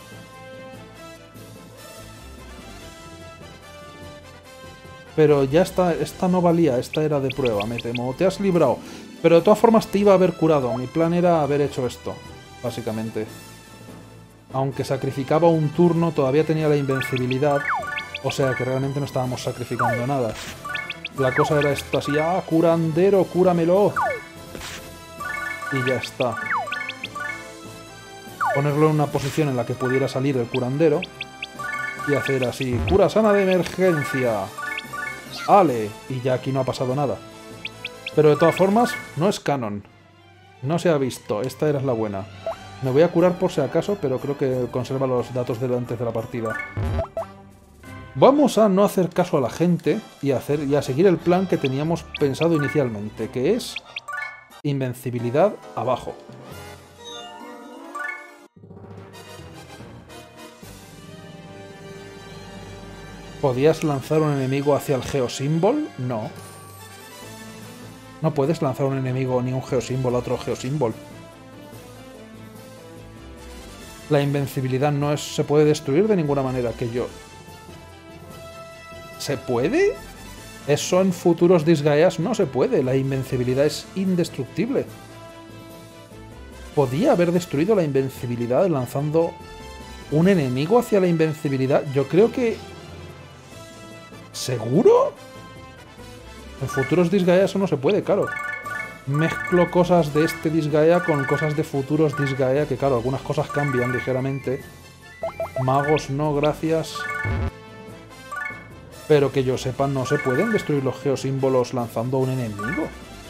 Pero ya está, esta no valía, esta era de prueba, me temo. Te has librado. Pero de todas formas te iba a haber curado. Mi plan era haber hecho esto, básicamente. Aunque sacrificaba un turno, todavía tenía la invencibilidad. O sea que realmente no estábamos sacrificando nada. La cosa era esto así. ¡Ah, curandero, cúramelo! Y ya está. Ponerlo en una posición en la que pudiera salir el curandero. Y hacer así. ¡Cura sana de emergencia! ¡Ale! Y ya aquí no ha pasado nada. Pero de todas formas, no es canon. No se ha visto. Esta era la buena. Me voy a curar por si acaso, pero creo que conserva los datos de antes de la partida. Vamos a no hacer caso a la gente y a seguir el plan que teníamos pensado inicialmente, que es invencibilidad abajo. ¿Podías lanzar un enemigo hacia el geosimbol? No. No puedes lanzar un enemigo ni un geosimbol a otro geosimbol. La invencibilidad no se puede destruir de ninguna manera que yo... ¿Se puede? Eso en futuros Disgaeas no se puede. La invencibilidad es indestructible. ¿Podía haber destruido la invencibilidad lanzando un enemigo hacia la invencibilidad? Yo creo que... ¿Seguro? En futuros Disgaea eso no se puede, claro. Mezclo cosas de este Disgaea con cosas de futuros Disgaea, que claro, algunas cosas cambian ligeramente. Magos no, gracias. Pero que yo sepa, no se pueden destruir los geosímbolos lanzando a un enemigo.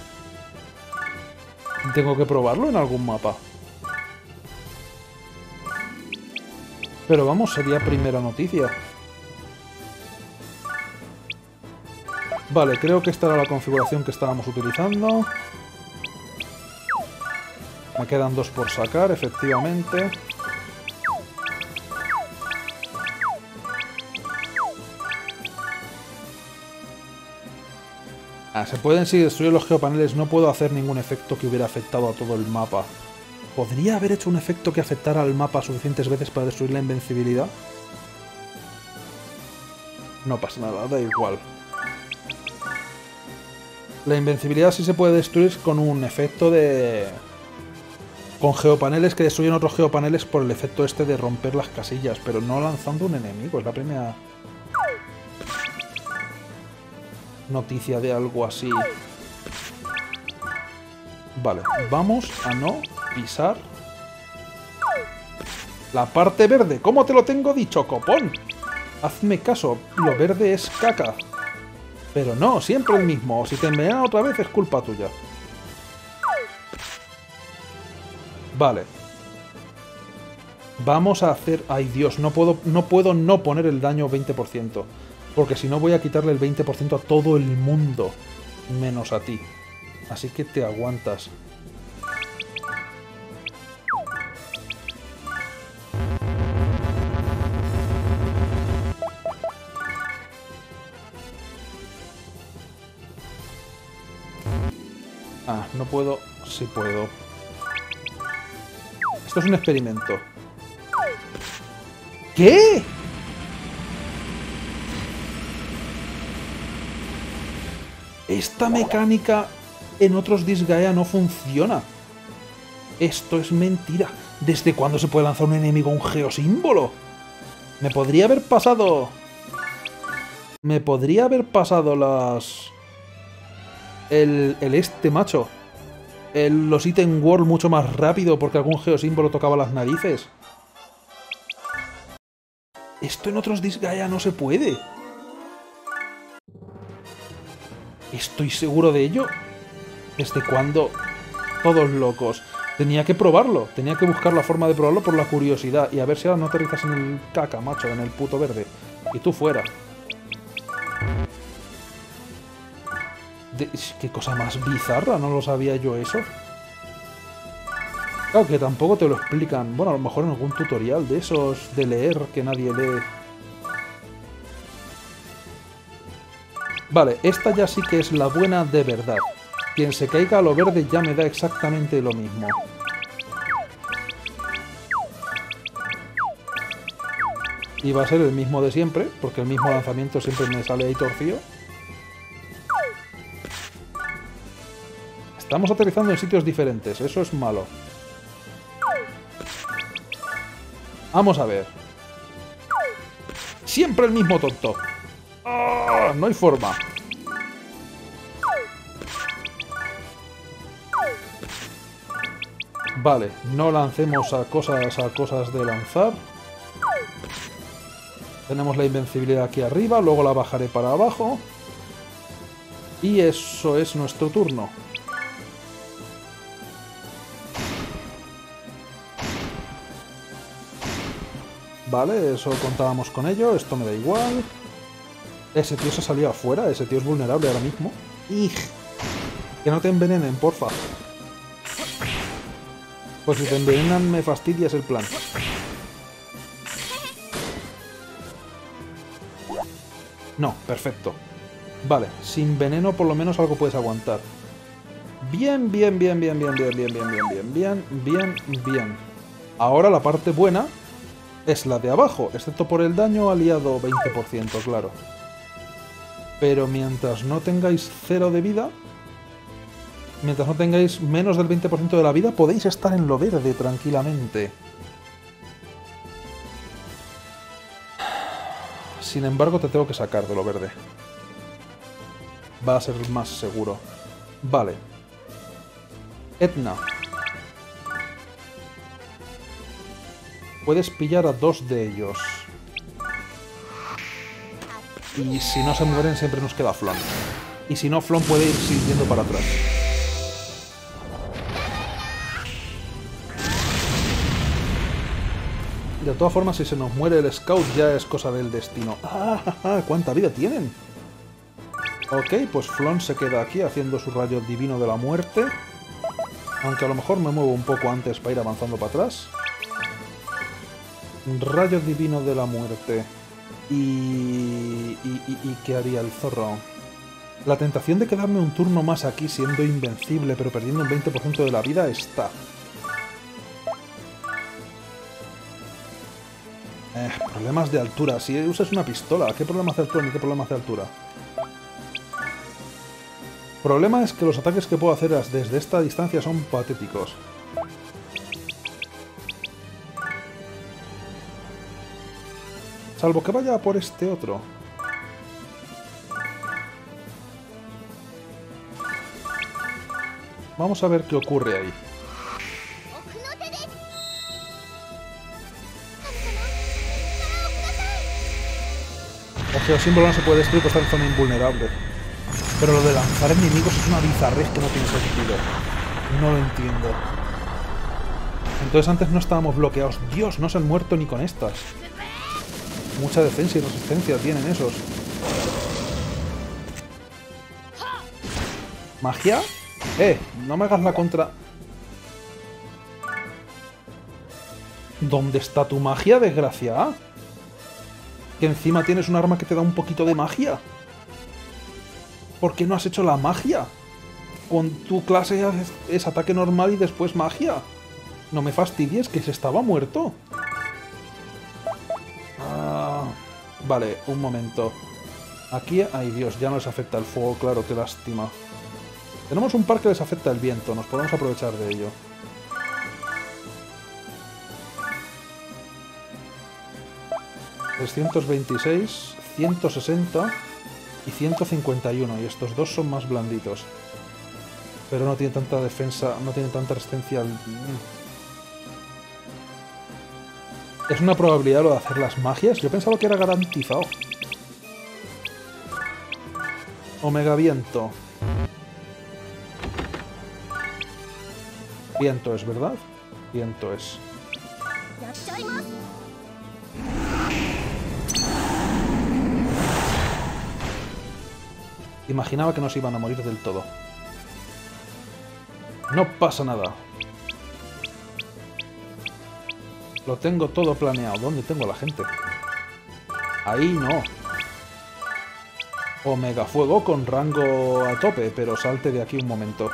Tengo que probarlo en algún mapa. Pero vamos, sería primera noticia. Vale, creo que esta era la configuración que estábamos utilizando. Me quedan 2 por sacar, efectivamente. Se pueden sí destruir los geopaneles. No puedo hacer ningún efecto que hubiera afectado a todo el mapa. ¿Podría haber hecho un efecto que afectara al mapa suficientes veces para destruir la invencibilidad? No pasa nada, da igual. La invencibilidad sí se puede destruir con un efecto de... Con geopaneles que destruyen otros geopaneles por el efecto este de romper las casillas, pero no lanzando un enemigo. Es la primera noticia de algo así. Vale, vamos a no pisar la parte verde. ¿Cómo te lo tengo dicho, copón? Hazme caso, lo verde es caca. Pero no, siempre el mismo. Si te envenenan otra vez es culpa tuya. Vale. Vamos a hacer... Ay, Dios, no puedo no poner el daño 20%. Porque si no voy a quitarle el 20% a todo el mundo. Menos a ti. Así que te aguantas. Ah, no puedo... Sí puedo. Esto es un experimento. ¿Qué? Esta mecánica en otros Disgaea no funciona. Esto es mentira. ¿Desde cuándo se puede lanzar un enemigo a un geosímbolo? Me podría haber pasado... Me podría haber pasado el este, macho. Los Item World mucho más rápido porque algún geosímbolo tocaba las narices. Esto en otros Disgaea no se puede. ¿Estoy seguro de ello? ¿Desde cuándo? Todos locos. Tenía que probarlo. Tenía que buscar la forma de probarlo por la curiosidad. Y a ver si ahora no aterrizas en el caca, macho, en el puto verde. Y tú fuera. ¿Qué cosa más bizarra? No lo sabía yo eso. Claro que tampoco te lo explican. Bueno, a lo mejor en algún tutorial de esos de leer que nadie lee. Vale, esta ya sí que es la buena de verdad. Quien se caiga a lo verde ya me da exactamente lo mismo. Y va a ser el mismo de siempre, porque el mismo lanzamiento siempre me sale ahí torcido. Estamos aterrizando en sitios diferentes, eso es malo. Vamos a ver. Siempre el mismo tonto. ¡Oh! No hay forma. Vale, no lancemos a cosas de lanzar. Tenemos la invencibilidad aquí arriba, luego la bajaré para abajo. Y eso es nuestro turno. Vale, eso contábamos con ello, esto me da igual. Ese tío se salió afuera, ese tío es vulnerable ahora mismo. ¡Ij! Que no te envenenen, porfa. Pues si te envenenan me fastidias el plan. No, perfecto. Vale, sin veneno por lo menos algo puedes aguantar. Bien, bien, bien, bien, bien, bien, bien, bien, bien, bien, bien, bien, bien. Ahora la parte buena es la de abajo, excepto por el daño aliado 20%, claro. Pero mientras no tengáis 0 de vida, mientras no tengáis menos del 20% de la vida, podéis estar en lo verde tranquilamente. Sin embargo, te tengo que sacar de lo verde. Va a ser más seguro. Vale. Etna. Puedes pillar a 2 de ellos. Y si no se mueren, siempre nos queda Flon. Y si no, Flon puede ir siguiendo para atrás. De todas formas, si se nos muere el Scout, ya es cosa del destino. ¡Ah! ¿Cuánta vida tienen? Ok, pues Flon se queda aquí haciendo su rayo divino de la muerte. Aunque a lo mejor me muevo un poco antes para ir avanzando para atrás. Rayo divino de la muerte. ¿Y qué haría el zorro? La tentación de quedarme un turno más aquí siendo invencible pero perdiendo un 20% de la vida está. Problemas de altura. Si usas una pistola, ¿qué problemas de altura ni qué problemas de altura? Problema es que los ataques que puedo hacer desde esta distancia son patéticos. Salvo que vaya por este otro. Vamos a ver qué ocurre ahí. El geosímbolo no se puede destruir por estar en zona invulnerable. Pero lo de lanzar enemigos es una bizarrez que no tiene sentido. No lo entiendo. Entonces antes no estábamos bloqueados. Dios, no se han muerto ni con estas. Mucha defensa y resistencia tienen esos. ¿Magia? No me hagas la contra... ¿Dónde está tu magia, desgraciada? Que encima tienes un arma que te da un poquito de magia. ¿Por qué no has hecho la magia? Con tu clase es ataque normal y después magia. No me fastidies, que se estaba muerto. Vale, un momento. Aquí, ay Dios, ya no les afecta el fuego, claro, qué lástima. Tenemos un par que les afecta el viento, nos podemos aprovechar de ello. ...326, 160... Y 151, y estos dos son más blanditos. Pero no tienen tanta defensa, no tienen tanta resistencia al... ¿Es una probabilidad lo de hacer las magias? Yo pensaba que era garantizado. Omega viento. Viento es, ¿verdad? Viento es. Imaginaba que no se iban a morir del todo. No pasa nada. Lo tengo todo planeado. ¿Dónde tengo a la gente? Ahí no. Omega fuego con rango a tope, pero salte de aquí un momento.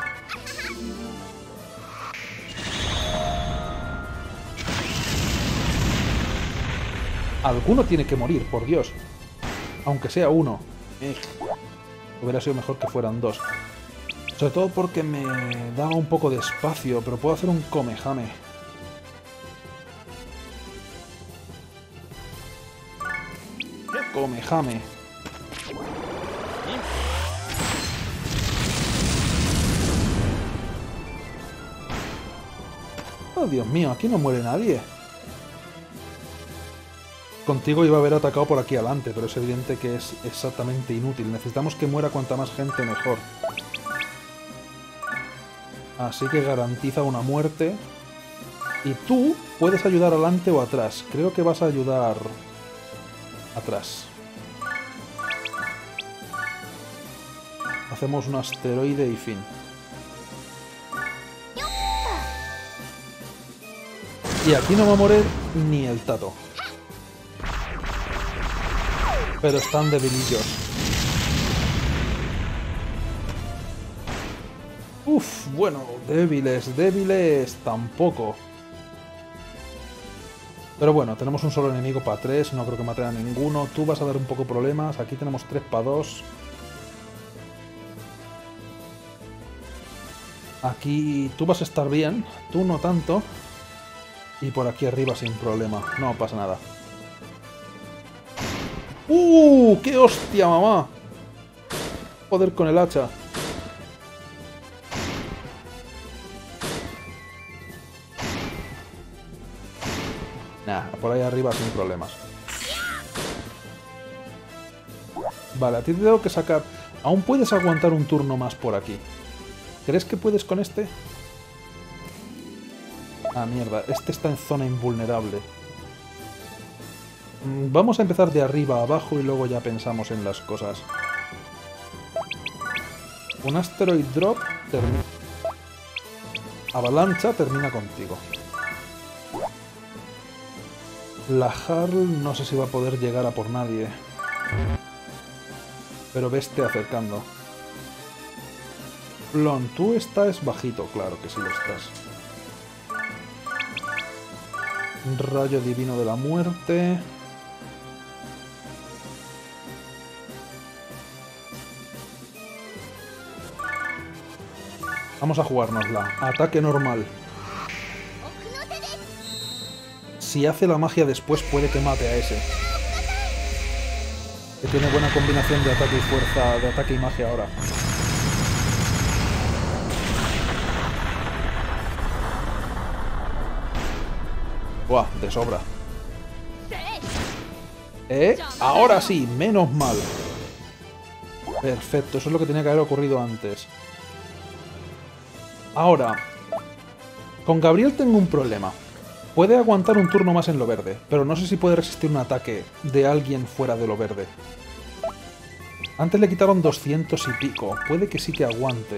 Alguno tiene que morir, por Dios. Aunque sea uno. Hubiera sido mejor que fueran dos. Sobre todo porque me daba un poco de espacio, pero puedo hacer un Komehame. Komehame. Oh, Dios mío, aquí no muere nadie. Contigo iba a haber atacado por aquí adelante, pero es evidente que es exactamente inútil. Necesitamos que muera cuanta más gente mejor. Así que garantiza una muerte. Y tú puedes ayudar adelante o atrás. Creo que vas a ayudar atrás. Hacemos un asteroide y fin. Y aquí no va a morir ni el tato. Pero están debilillos. Uf, bueno, débiles tampoco. Pero bueno, tenemos un solo enemigo para 3, no creo que maten a ninguno. Tú vas a dar un poco problemas, aquí tenemos 3 para 2. Aquí tú vas a estar bien, tú no tanto. Y por aquí arriba sin problema, no pasa nada. ¡Qué hostia, mamá! Joder con el hacha. Nah, por ahí arriba sin problemas. Vale, a ti te tengo que sacar... Aún puedes aguantar un turno más por aquí. ¿Crees que puedes con este? Ah, mierda. Este está en zona invulnerable. Vamos a empezar de arriba a abajo y luego ya pensamos en las cosas. Un asteroid drop termina... Avalancha termina contigo. La Harl no sé si va a poder llegar a por nadie. Pero veste acercando. Plon, tú estás bajito, claro que sí lo estás. Rayo divino de la muerte. Vamos a jugárnosla. Ataque normal. Si hace la magia después puede que mate a ese. Que tiene buena combinación de ataque y fuerza, de ataque y magia ahora. Buah, de sobra. Ahora sí, menos mal. Perfecto, eso es lo que tenía que haber ocurrido antes. Ahora, con Gabriel tengo un problema. Puede aguantar un turno más en lo verde, pero no sé si puede resistir un ataque de alguien fuera de lo verde. Antes le quitaron 200 y pico. Puede que sí que aguante.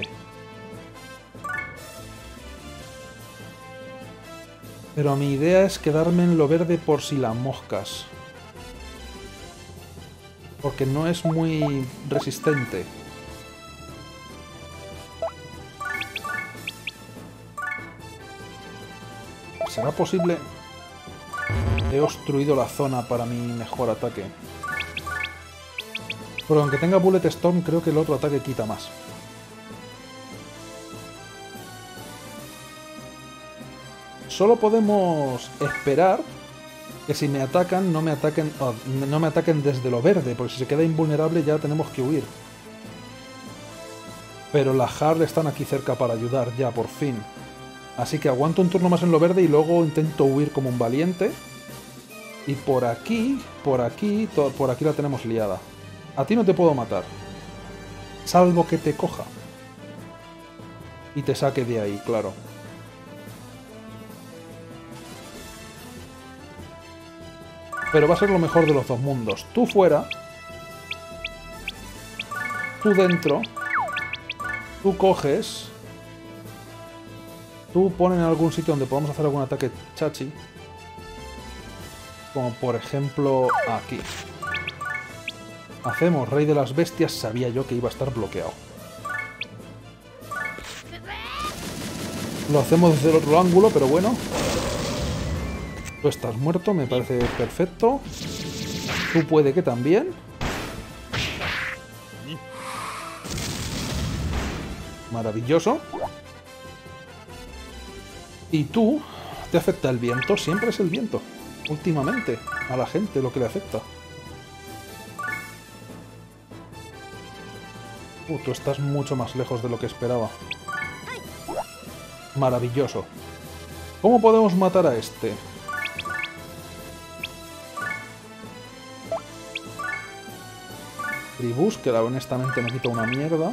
Pero mi idea es quedarme en lo verde por si las moscas. Porque no es muy resistente. ¿Será posible? He obstruido la zona para mi mejor ataque. Pero aunque tenga Bullet Storm, creo que el otro ataque quita más. Solo podemos esperar Que si me atacan, no me ataquen, oh, no me ataquen desde lo verde, porque si se queda invulnerable ya tenemos que huir. Pero las Hard están aquí cerca para ayudar ya, por fin. Así que aguanto un turno más en lo verde y luego intento huir como un valiente. Y por aquí la tenemos liada. A ti no te puedo matar. Salvo que te coja. Y te saque de ahí, claro. Pero va a ser lo mejor de los dos mundos. Tú fuera. Tú dentro. Tú coges. Tú pones en algún sitio donde podamos hacer algún ataque chachi. Como por ejemplo aquí. Hacemos Rey de las Bestias. Sabía yo que iba a estar bloqueado. Lo hacemos desde el otro ángulo, pero bueno. Tú estás muerto, me parece perfecto. Tú puede que también. Maravilloso. Y tú, te afecta el viento, siempre es el viento. Últimamente, a la gente lo que le afecta. Tú estás mucho más lejos de lo que esperaba. Maravilloso. ¿Cómo podemos matar a este? Tribus, que honestamente me quita una mierda.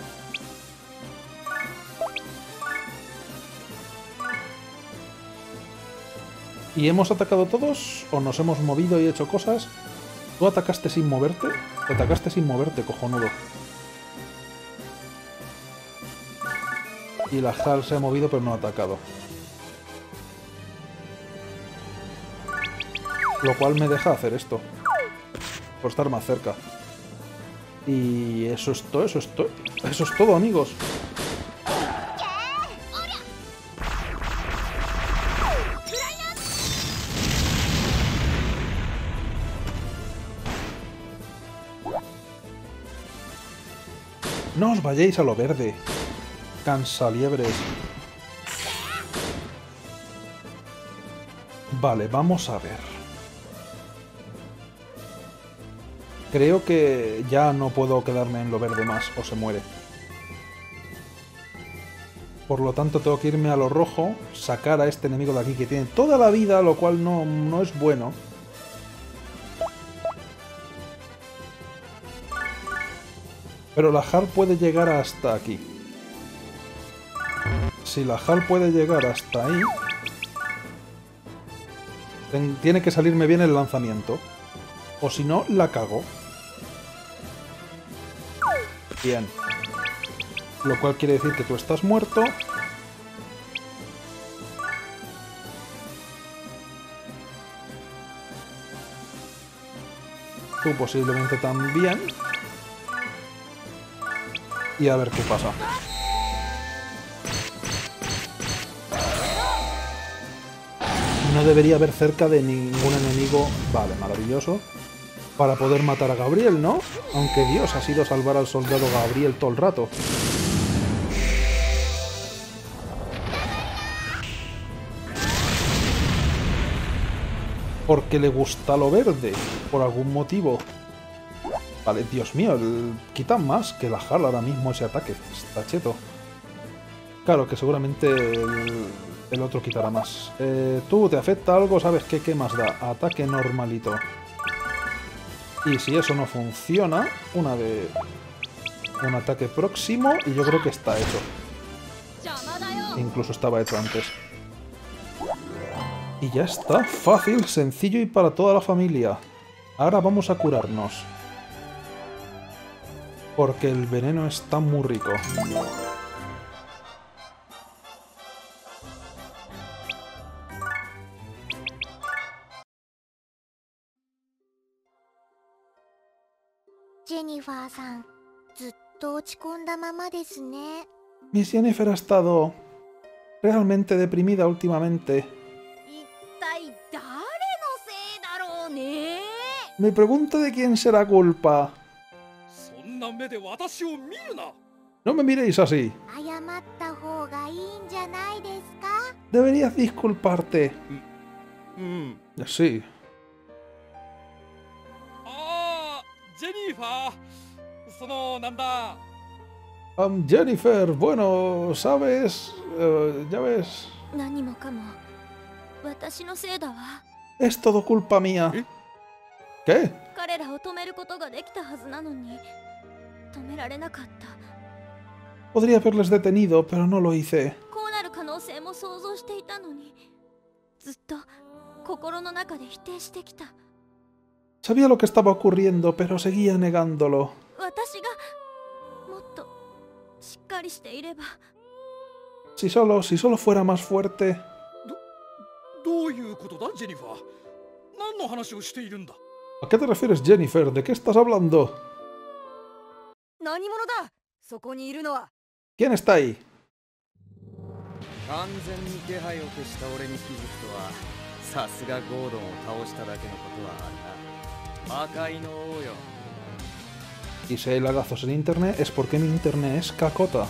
¿Y hemos atacado todos? ¿O nos hemos movido y hecho cosas? ¿Tú atacaste sin moverte? Atacaste sin moverte, cojonudo. Y la Hal se ha movido pero no ha atacado. Lo cual me deja hacer esto. Por estar más cerca. Y eso es todo, eso es todo, amigos. No os vayáis a lo verde. Cansaliebres. Vale, vamos a ver. Creo que ya no puedo quedarme en lo verde más, o se muere. Por lo tanto, tengo que irme a lo rojo, sacar a este enemigo de aquí que tiene toda la vida, lo cual no es bueno. Pero la HAL puede llegar hasta aquí. Si la HAL puede llegar hasta ahí... tiene que salirme bien el lanzamiento. O si no, la cago. Bien. Lo cual quiere decir que tú estás muerto. Tú posiblemente también. Y a ver qué pasa. No debería haber cerca de ningún enemigo. Vale, maravilloso. Para poder matar a Gabriel, ¿no? Aunque Dios ha sido salvar al soldado Gabriel todo el rato. Porque le gusta lo verde, por algún motivo. Vale, Dios mío, quitan más que la HAL ahora mismo ese ataque. Está cheto. Claro que seguramente el otro quitará más. Tú, ¿te afecta algo? ¿Sabes qué? ¿Qué más da? Ataque normalito. Y si eso no funciona, un ataque próximo y yo creo que está hecho. Incluso estaba hecho antes. Y ya está, fácil, sencillo y para toda la familia. Ahora vamos a curarnos. Porque el veneno está muy rico. Jennifer-san, Miss Jennifer ha estado realmente deprimida últimamente. Me pregunto de quién será culpa. No me miréis así. Deberías disculparte. Sí. ニファー、そのなんだ。 Jennifer, bueno, sabes, ya ves, 何もかも私のせいだわ。 es todo culpa mía. ¿Qué? 彼らを止めることができたはずなのに止められなかった。 Podría haberles detenido, pero no lo hice. こうなる可能性も想像していたのにずっと心の中で否定してきた。 Sabía lo que estaba ocurriendo, pero seguía negándolo. 私がもっとしっかりしていれば。 Si solo fuera más fuerte. どういうことだジェニファー。何の話をしているんだ。 ¿A qué te refieres, Jennifer? ¿De qué estás hablando? 何者だそこにいるのは。 ¿Quién está ahí? 完全に気配を消した俺に気づくとはさすがゴードンを倒しただけのことはあるな。魔界の王よ。 Y si hay lagazos en internet es porque mi internet es cacota.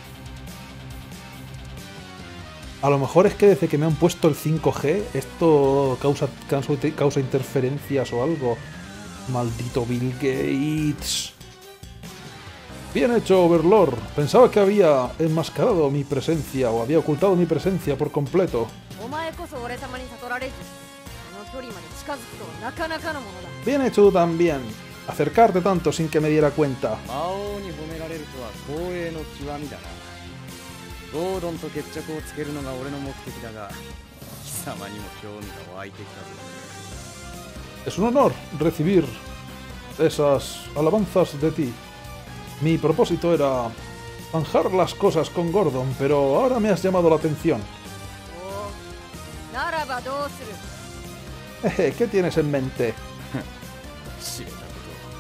A lo mejor es que desde que me han puesto el 5G esto causa interferencias o algo. Maldito Bill Gates. Bien hecho, Overlord. Pensaba que había enmascarado mi presencia o había ocultado mi presencia por completo. お前こそ俺様に悟られずこの距離まで近づくとはなかなかのものだ。 Bien hecho tú también. Acercarte tanto sin que me diera cuenta. 魔王に褒められるとは光栄の極みだな。ゴードンと決着をつけるのが俺の目的だが貴様にも興味が湧いてきたぞ。 Es un honor recibir esas alabanzas de ti. Mi propósito era zanjar las cosas con Gordon, pero ahora me has llamado la atención. おお、ならばどうする。 Jeje, ¿qué tienes en mente? 知れたこ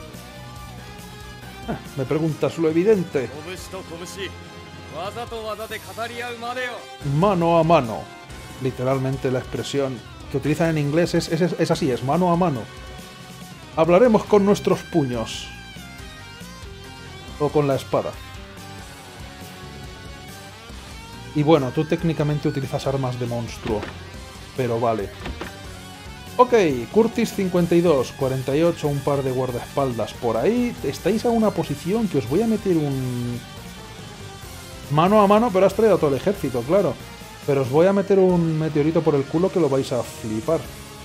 Me preguntas lo evidente. と。拳と拳、技と技で語り合うまでよ。 Mano a mano. Literalmente la expresión que utilizan en inglés es así, es mano a mano. Hablaremos con nuestros puños. O con la espada. Y bueno, tú técnicamente utilizas armas de monstruo. Pero vale. Ok, Curtis 52, 48, un par de guardaespaldas por ahí. Estáis a una posición que os voy a meter un... Mano a mano, pero has traído a todo el ejército, claro. Pero os voy a meter un meteorito por el culo que lo vais a flipar.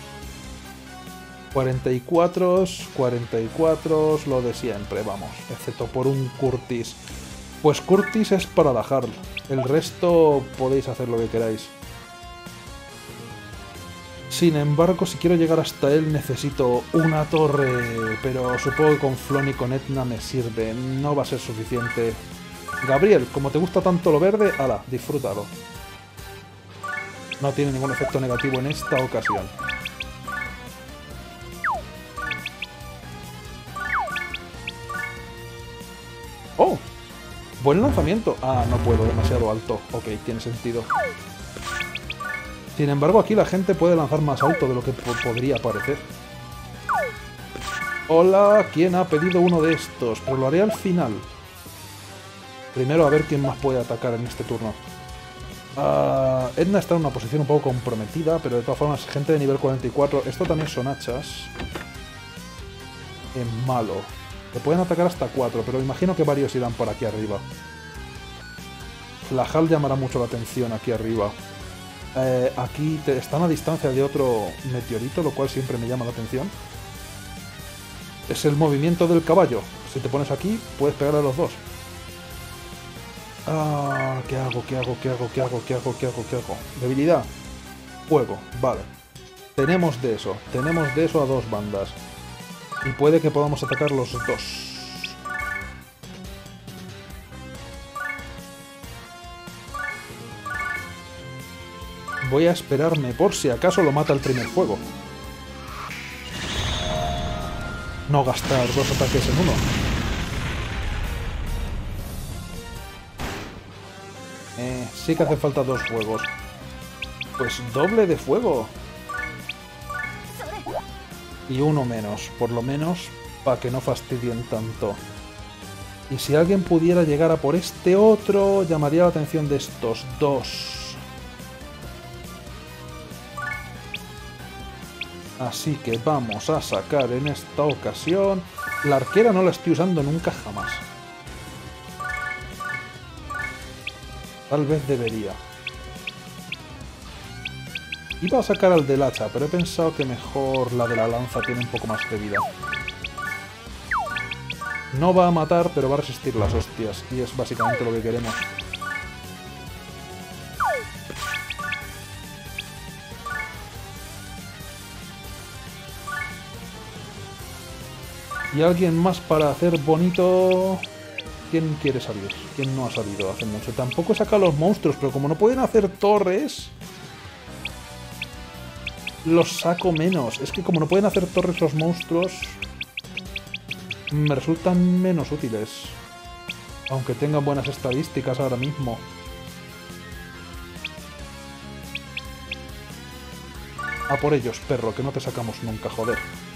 44, 44, lo de siempre, vamos. Excepto por un Curtis. Pues Curtis es para la Harl. El resto podéis hacer lo que queráis. Sin embargo, si quiero llegar hasta él necesito una torre. Pero supongo que con Flon y con Etna me sirve. No va a ser suficiente. Gabriel, como te gusta tanto lo verde, ala, disfrútalo. No tiene ningún efecto negativo en esta ocasión. ¡Oh! Buen lanzamiento. Ah, no puedo, demasiado alto. Ok, tiene sentido. Sin embargo, aquí la gente puede lanzar más alto de lo que podría parecer. Hola, ¿quién ha pedido uno de estos? Pero lo haré al final. Primero a ver quién más puede atacar en este turno. Edna está en una posición un poco comprometida, pero de todas formas, gente de nivel 44. Esto también son hachas. En malo. Le pueden atacar hasta 4, pero imagino que varios irán por aquí arriba. La HAL llamará mucho la atención aquí arriba. Aquí están a distancia de otro meteorito, lo cual siempre me llama la atención. Es el movimiento del caballo. Si te pones aquí, puedes pegar a los dos. ¿Qué hago? ¿Qué hago? ¿Qué hago? ¿Qué hago? ¿Qué hago? ¿Qué hago? ¿Qué hago? Debilidad. Fuego. Vale. Tenemos de eso. Tenemos de eso a dos bandas. Y puede que podamos atacar los dos. Voy a esperarme por si acaso lo mata el primer fuego. No gastar dos ataques en uno. Sí que hace falta dos fuegos. Pues doble de fuego. Y uno menos, por lo menos, para que no fastidien tanto. Y si alguien pudiera llegar a por este otro, llamaría la atención de estos dos. Así que vamos a sacar en esta ocasión... La arquera no la estoy usando nunca jamás. Tal vez debería. Iba a sacar al del hacha, pero he pensado que mejor la de la lanza tiene un poco más de vida. No va a matar, pero va a resistir las hostias. Y es básicamente lo que queremos. Y alguien más para hacer bonito... ¿Quién quiere salir? ¿Quién no ha salido hace mucho? Tampoco he sacado los monstruos, pero como no pueden hacer torres... Los saco menos. Es que como no pueden hacer torres los monstruos... Me resultan menos útiles. Aunque tengan buenas estadísticas ahora mismo. A por ellos, perro, que no te sacamos nunca, joder.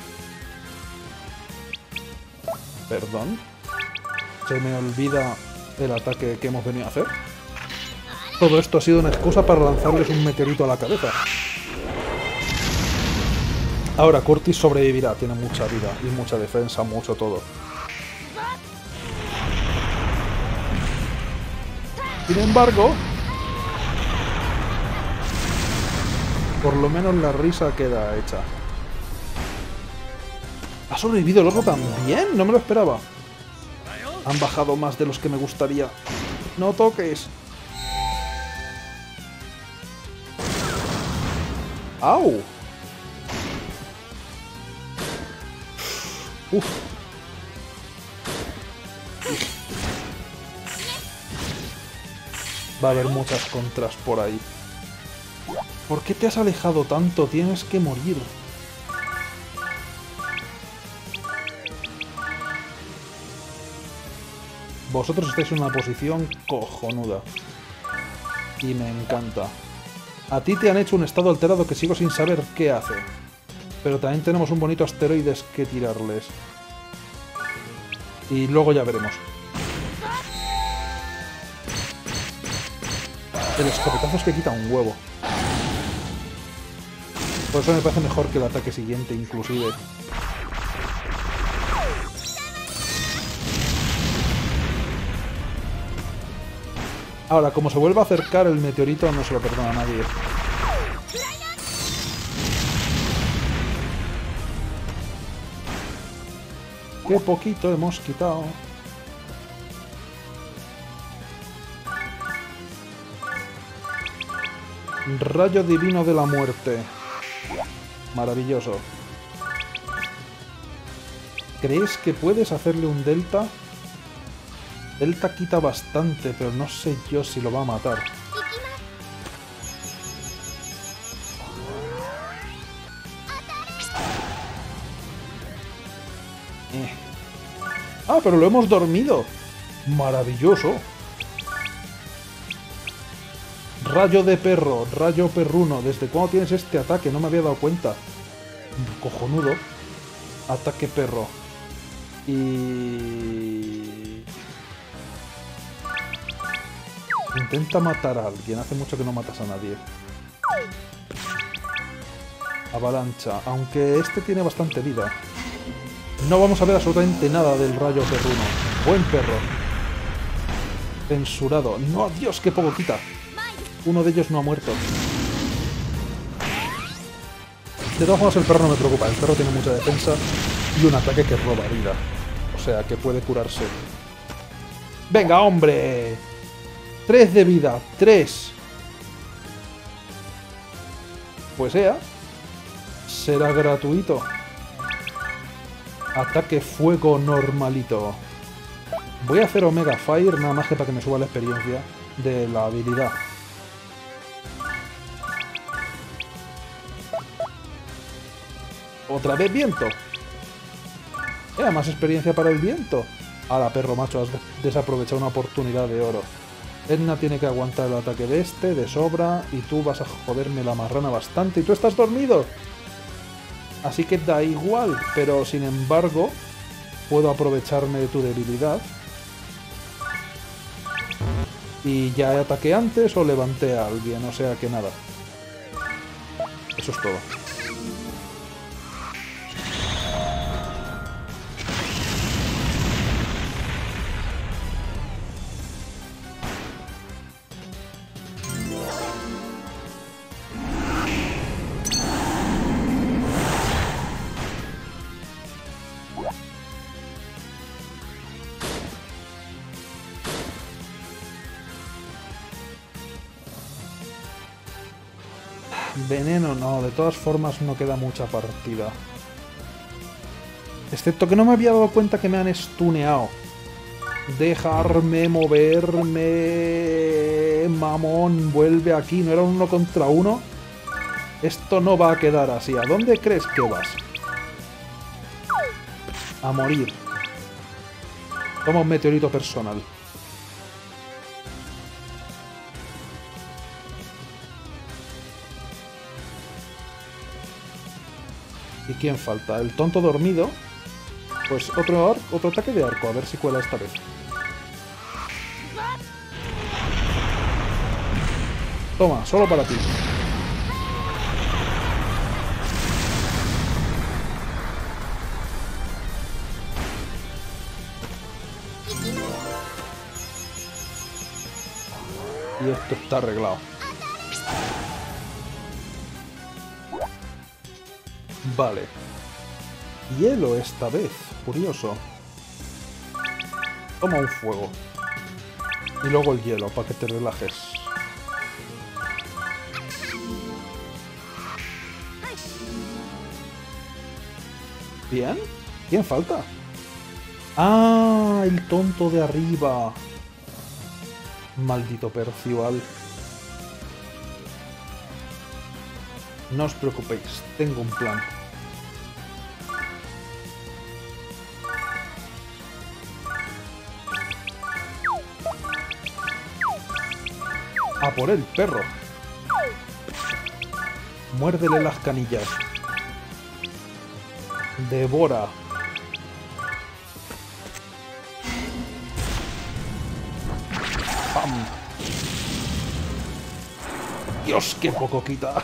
Perdón. Se me olvida el ataque que hemos venido a hacer. Todo esto ha sido una excusa para lanzarles un meteorito a la cabeza. Ahora Curtis sobrevivirá, tiene mucha vida y mucha defensa, mucho todo. Sin embargo, por lo menos la risa queda hecha. ¿Ha sobrevivido el otro también? No me lo esperaba. Han bajado más de los que me gustaría. ¡No toques! ¡Au! Uf. Va a haber muchas contras por ahí. ¿Por qué te has alejado tanto? Tienes que morir. Vosotros estáis en una posición cojonuda. Y me encanta. A ti te han hecho un estado alterado que sigo sin saber qué hace. Pero también tenemos un bonito asteroides que tirarles. Y luego ya veremos. El escopetazo es que quita un huevo. Por eso me parece mejor que el ataque siguiente, inclusive. Ahora, como se vuelva a acercar el meteorito, no se lo perdona a nadie. Qué poquito hemos quitado. Rayo divino de la muerte. Maravilloso. ¿Crees que puedes hacerle un delta? Delta quita bastante, pero no sé yo si lo va a matar. Ah, pero lo hemos dormido. Maravilloso. Rayo de perro, rayo perruno. ¿Desde cuándo tienes este ataque? No me había dado cuenta. Cojonudo. Ataque perro. Y... intenta matar a alguien. Hace mucho que no matas a nadie. Avalancha. Aunque este tiene bastante vida. No vamos a ver absolutamente nada del rayo perruno. Buen perro. Censurado. No, Dios, qué poco quita. Uno de ellos no ha muerto. De todas formas, el perro no me preocupa. El perro tiene mucha defensa y un ataque que roba vida. O sea, que puede curarse. ¡Venga, hombre! 3 de vida. 3. Pues sea. Será gratuito. Ataque fuego normalito. Voy a hacer Omega Fire nada más que para que me suba la experiencia de la habilidad. Otra vez viento. Más experiencia para el viento. Ahora, perro macho, has desaprovechado una oportunidad de oro. Edna tiene que aguantar el ataque de este, de sobra, y tú vas a joderme la marrana bastante. ¿Y tú estás dormido? Así que da igual, pero sin embargo, puedo aprovecharme de tu debilidad. Y ya ataqué antes o levanté a alguien, o sea que nada. Eso es todo. Veneno no, de todas formas no queda mucha partida. Excepto que no me había dado cuenta que me han stuneado. Dejarme moverme... Mamón, vuelve aquí. ¿No era un 1 contra 1? Esto no va a quedar así. ¿A dónde crees que vas? A morir. Toma un meteorito personal. ¿Y quién falta? ¿El tonto dormido? Pues otro ataque de arco, a ver si cuela esta vez. Toma, solo para ti. Y esto está arreglado. Vale. Hielo esta vez. Curioso. Toma un fuego. Y luego el hielo, para que te relajes. Bien. ¿Quién falta? ¡Ah! El tonto de arriba. Maldito Percival. No os preocupéis, tengo un plan. ¡A por él, perro! Muérdele las canillas. Devora. ¡Pam! ¡Dios, qué poco quita!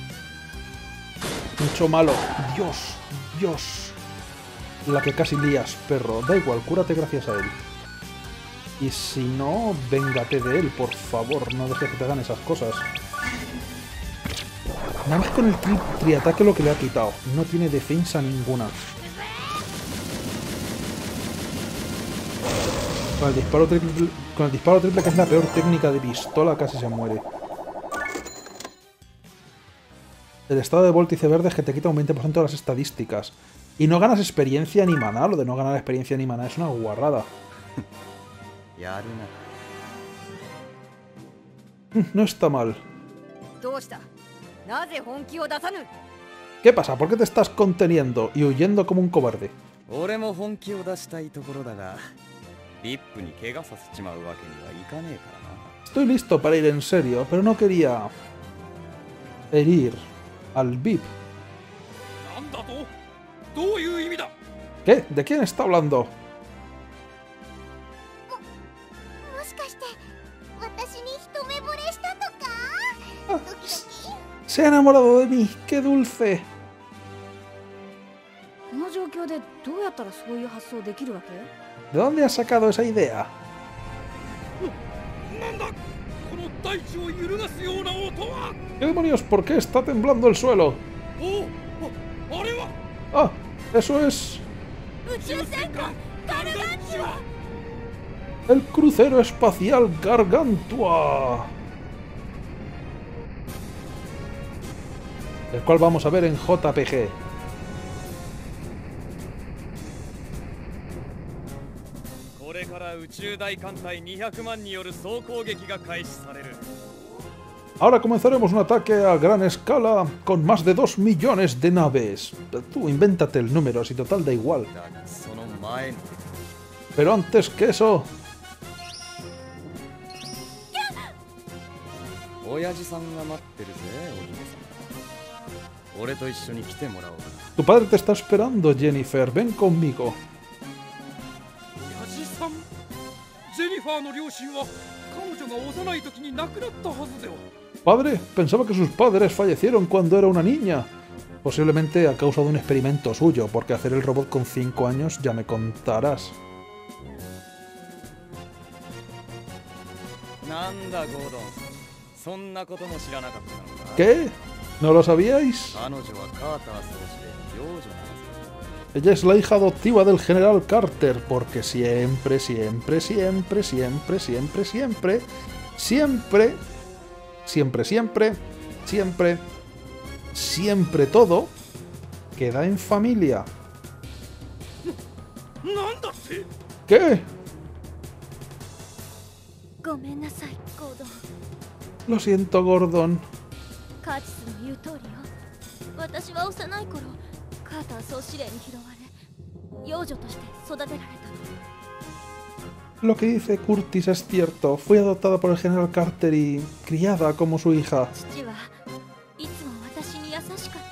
Mucho malo. Dios, Dios. La que casi lías, perro. Da igual, cúrate gracias a él. Y si no, véngate de él, por favor. No dejes que te hagan esas cosas. Nada más con el triataque lo que le ha quitado. No tiene defensa ninguna. Con el disparo triple, que es la peor técnica de pistola, casi se muere. El estado de vórtice verde es que te quita un 20% de las estadísticas. Y no ganas experiencia ni maná. Lo de no ganar experiencia ni maná es una guarrada. No está mal. ¿Qué pasa? ¿Por qué te estás conteniendo y huyendo como un cobarde? Estoy listo para ir en serio, pero no quería herir al VIP. ¿Qué? ¿De quién está hablando? Ah, se ha enamorado de mí. ¡Qué dulce! ¿De dónde has sacado esa idea? ¿Qué demonios? ¿Por qué está temblando el suelo? ¡Ah! ¡Eso es! ¡El crucero espacial Gargantua! El cual vamos a ver en JPG. Ahora comenzaremos un ataque a gran escala con más de 2 millones de naves. Tú invéntate el número, si total da igual. Pero antes que eso... Tu padre te está esperando, Jennifer. Ven conmigo. Padre, pensaba que sus padres fallecieron cuando era una niña. Posiblemente a causa de un experimento suyo, porque hacer el robot con 5 años ya me contarás. ¿Qué? ¿No lo sabíais? Ella es la hija adoptiva del general Carter, porque siempre, siempre, siempre, siempre, siempre, siempre, siempre, siempre, siempre, siempre, siempre todo queda en familia. なんだって。 ¿Qué? ごめんなさいゴードン。 Lo siento, Gordon. カーチスの言う通りよ。私は幼い頃カーター総司令に拾われ養女として育てられたの。 Lo que dice Curtis es cierto. Fui adoptada por el general Carter y criada como su hija. 父はいつも私に優しかった。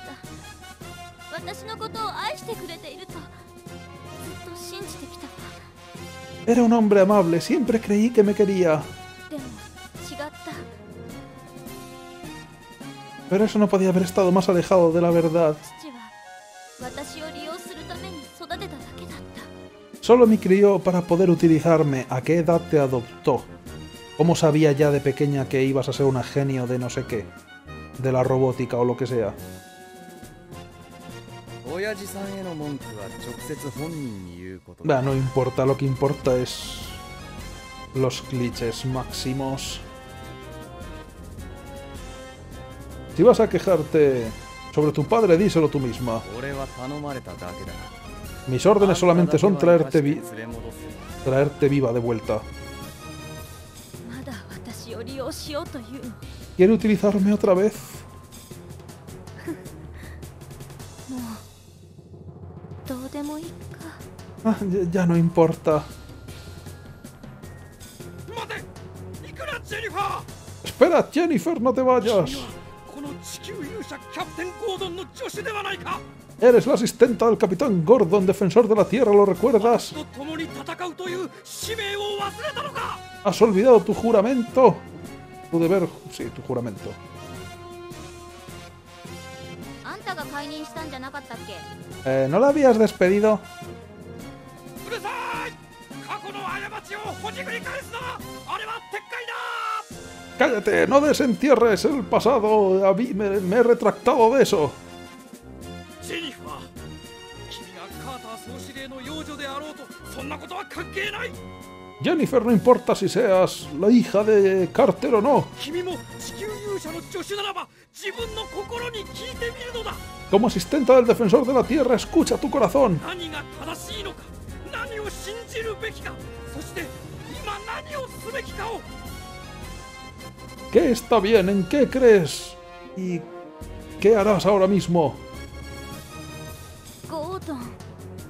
私のことを愛してくれているとずっと信じてきたわ。 Era un hombre amable. Siempre creí que me quería. でも違った。 Pero eso no podía haber estado más alejado de la verdad. 父は私を利用するために育てただけだった。 Solo me crió para poder utilizarme. ¿A qué edad te adoptó? ¿Cómo sabía ya de pequeña que ibas a ser una genio de no sé qué? De la robótica o lo que sea. 親父さんへの文句は直接本人に言うこと Bah, no importa, lo que importa es los clichés máximos. Si vas a quejarte sobre tu padre, díselo tú misma. 俺は頼まれただけだ。 Mis órdenes solamente son traerte, 連れ戻せ。 traerte viva de vuelta. まだ私を利用しようというの。 ¿Quiere utilizarme otra vez? もうどうでもいいか。 Ah, ya no importa. 待て。いくらジェニファー。 Espera, Jennifer, no te vayas. 君はこの地球勇者キャプテンゴードンの助手ではないか。 Eres la asistenta del capitán Gordon, defensor de la Tierra, ¿lo recuerdas? と共に戦うという使命を忘れたのか。 ¿Has olvidado tu juramento? Tu deber... Sí, tu juramento. あんたが解任したんじゃなかったっけ？ ¿No la habías despedido? うるさい。過去の過ちをほじくり返すな。あれは撤回だ。 ¡Cállate! ¡No desentierres el pasado! Me he retractado de eso. ジェニファー、君がカーター総司令の養女であろうとそんなことは関係ない。 Jennifer, no importa si seas la hija de Carter o no. 君も地球勇者の助手ならば自分の心に聞いてみるのだ。 Como asistenta del defensor de la Tierra, escucha tu corazón. 何が正しいのか、何を信じるべきか、そして今何をすべきかを。 ¿Qué está bien? ¿En qué crees? ¿Y qué harás ahora mismo? ゴードン。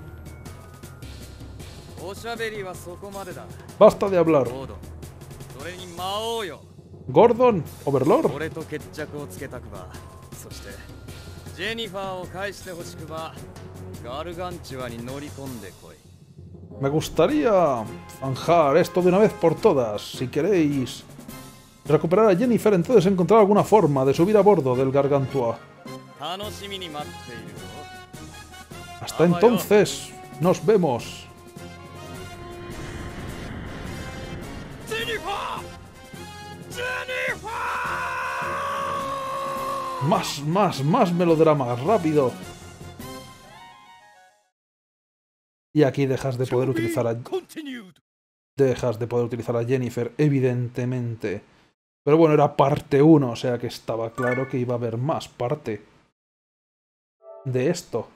おしゃべりはそこまでだ。 Basta de hablar. ゴードン、それに魔王よ。 Gordon, Overlord. 俺と決着をつけたくば、そしてジェニファーを返してほしくば、ガルガンチュアに乗り込んでこい。 Me gustaría zanjar esto de una vez por todas. Si queréis recuperar a Jennifer, entonces encontrar alguna forma de subir a bordo del Gargantua. 楽しみに待っているぞ。 Hasta entonces, nos vemos. ジェニファー、ジェニファー。 Más melodrama, rápido. Y aquí dejas de poder utilizar a... Dejas de poder utilizar a Jennifer, evidentemente. Pero bueno, era parte 1, o sea que estaba claro que iba a haber más parte de esto.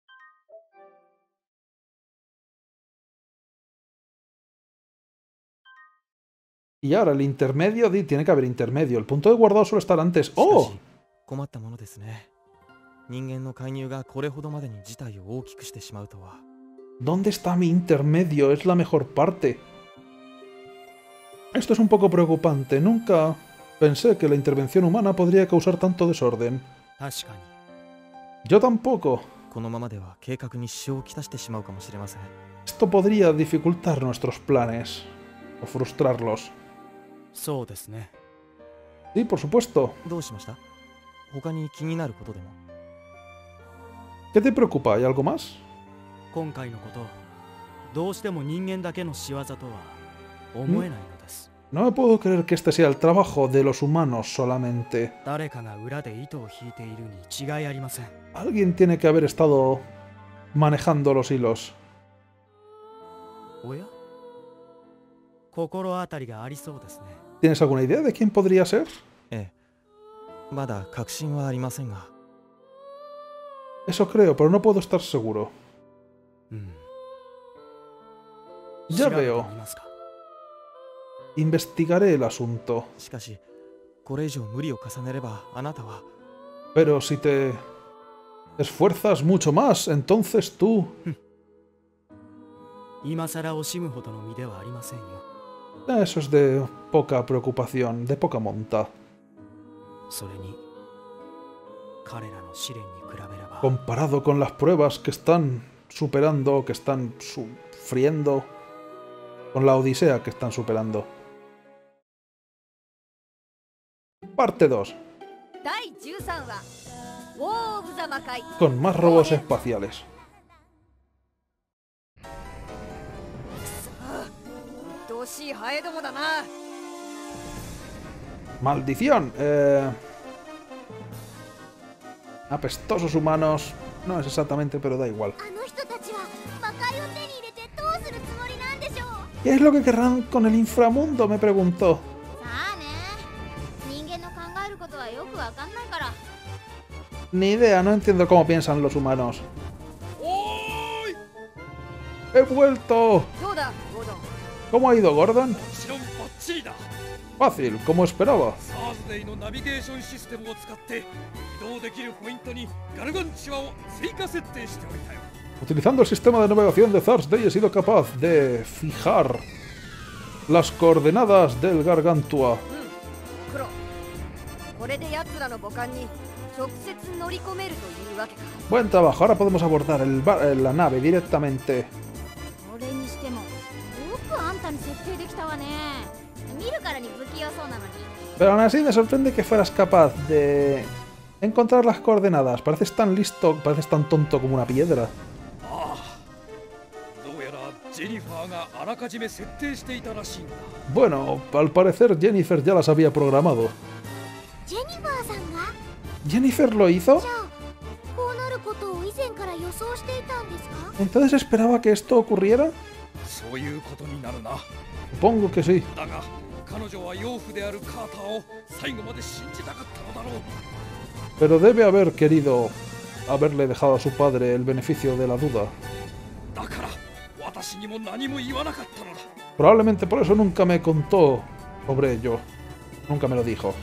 Y ahora el intermedio, tiene que haber intermedio. El punto de guardado suele estar antes. ¡Oh! 困ったものですね。人間の介入がこれほどまでに事態を大きくしてしまうとは。 ¿Dónde está mi intermedio? Es la mejor parte. Esto es un poco preocupante. Nunca pensé que la intervención humana podría causar tanto desorden. 確かに。 Yo tampoco. このままでは計画に支障をきたしてしまうかもしれません。 Esto podría dificultar nuestros planes o frustrarlos. そうですね。 Sí, por supuesto. どうしました？他に気になることでも。 ¿Qué te preocupa? ¿Hay algo más? 今回のこと、どうしても人間だけの仕業とは思えないのです。 No me puedo creer que este sea el trabajo de los humanos solamente. 誰かが裏で糸を引いているに違いありません。 Alguien tiene que haber estado manejando los hilos. おや？心当たりがありそうですね。 ¿Tienes alguna idea de quién podría ser? ええ。まだ確信はありませんが。 Eso creo, pero no puedo estar seguro. うん Ya 調べて veo. みますか Investigaré el asunto. しかしこれ以上無理を重ねればあなたは Pero si te esfuerzas mucho más, entonces tú... 今さら惜しむほどの身ではありませんよ Eso es de poca preocupación, de poca monta. それに彼らの試練に比べれば Comparado con las pruebas que están superando, que están sufriendo, con la odisea que están superando. Parte 2. 第13話ウォー・オブ・ザ・魔界 Con más robos espaciales. 鬱陶しいハエどもだな ¡Maldición! Apestosos humanos. No es exactamente, pero da igual. あの人たちは魔界を手に入れてどうするつもりなんでしょう。 ¿Qué es lo que querrán con el inframundo? Me preguntó. さあね、人間の考えることはよくわかんないから。 Ni idea, no entiendo cómo piensan los humanos. おーい ¡He vuelto! どうだゴードン ¿Cómo ha ido, Gordon? もちろんバッチリだ Fácil, como esperaba. サーズデイのナビゲーションシステムを使って移動できるポイントにガルガンチュアを追加設定しておいたよ Utilizando el sistema de navegación de Thursday he sido capaz de fijar las coordenadas del Gargantua. クロこれで奴らの母艦に直接乗り込めるというわけか Buen trabajo, ahora podemos abordar la nave directamente. それにしてもよくあんたに設定できたわね。見るからに不器用そうなのに。 Pero aún así me sorprende que fueras capaz de encontrar las coordenadas. Pareces tan listo, pareces tan tonto como una piedra. ああどうやらジェニファーがあらかじめ設定していたらしいんだ Bueno, al parecer Jennifer ya las había programado. ジェニファーさんが ¿Jennifer lo hizo? じゃあこうなることを以前から予想していたんですか？ ¿Entonces esperaba que esto ocurriera? そういうことになるな Supongo que sí. だが彼女は養父であるカーターを最後まで信じたかったのだろう Pero debe haber querido haberle dejado a su padre el beneficio de la duda. だから私にも何も言わなかったのだ Probablemente por eso nunca me contó sobre ello. Nunca me lo dijo.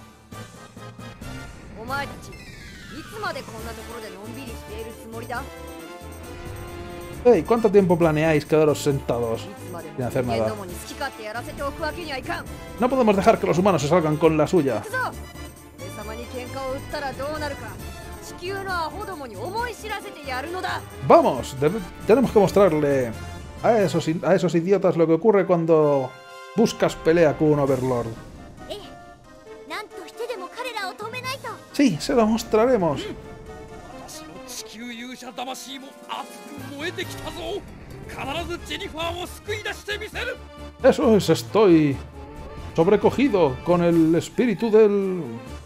お前たちいつまでこんなところでのんびりしているつもりだ Hey, ¿cuánto tiempo planeáis quedaros sentados いつまでも sin hacer 人間 nada? どもに好き勝手やらせておくわけにはいかん No podemos dejar que los humanos se salgan con la suya. 行くぞ俺様に喧嘩を売ったらどうなるか地球のアホどもに思い知らせてやるのだ ¡Vamos! Tenemos que mostrarle a esos idiotas lo que ocurre cuando buscas pelea con un Overlord. ええ、なんとしてでも彼らを止めないと。 Sí, se lo mostraremos. 私の地球勇者魂も熱く燃えてきたぞ必ずジェニファーを救い出してみせる Eso es, estoy sobrecogido con el espíritu del...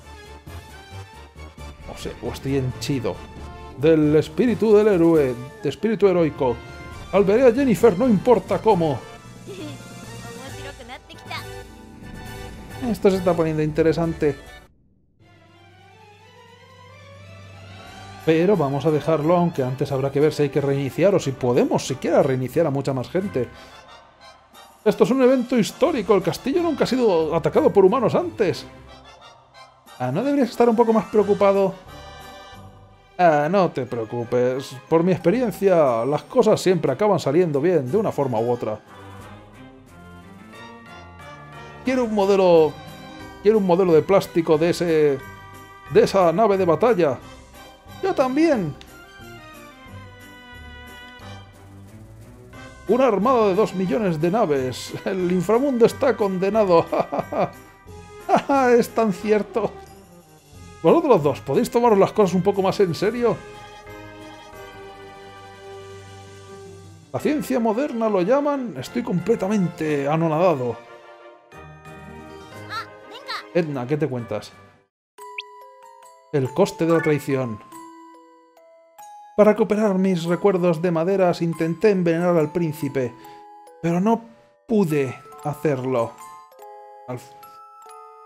O sea, o estoy henchido. Del espíritu del héroe, de espíritu heroico. Al veré a Jennifer, no importa cómo. 面白くなってきた。 Esto se está poniendo interesante. Pero vamos a dejarlo, aunque antes habrá que ver si hay que reiniciar o si podemos siquiera reiniciar a mucha más gente. Esto es un evento histórico, el castillo nunca ha sido atacado por humanos antes. Ah, ¿no deberías estar un poco más preocupado? Ah, no te preocupes. Por mi experiencia, las cosas siempre acaban saliendo bien, de una forma u otra. Quiero un modelo de plástico de esa nave de batalla. ¡Yo también! Una armada de 2 millones de naves. El inframundo está condenado. Es tan cierto. Vosotros dos, ¿podéis tomaros las cosas un poco más en serio? La ciencia moderna lo llaman... Estoy completamente anonadado. Edna, ¿qué te cuentas? El coste de la traición. Para recuperar mis recuerdos de maderas intenté envenenar al príncipe, pero no pude hacerlo.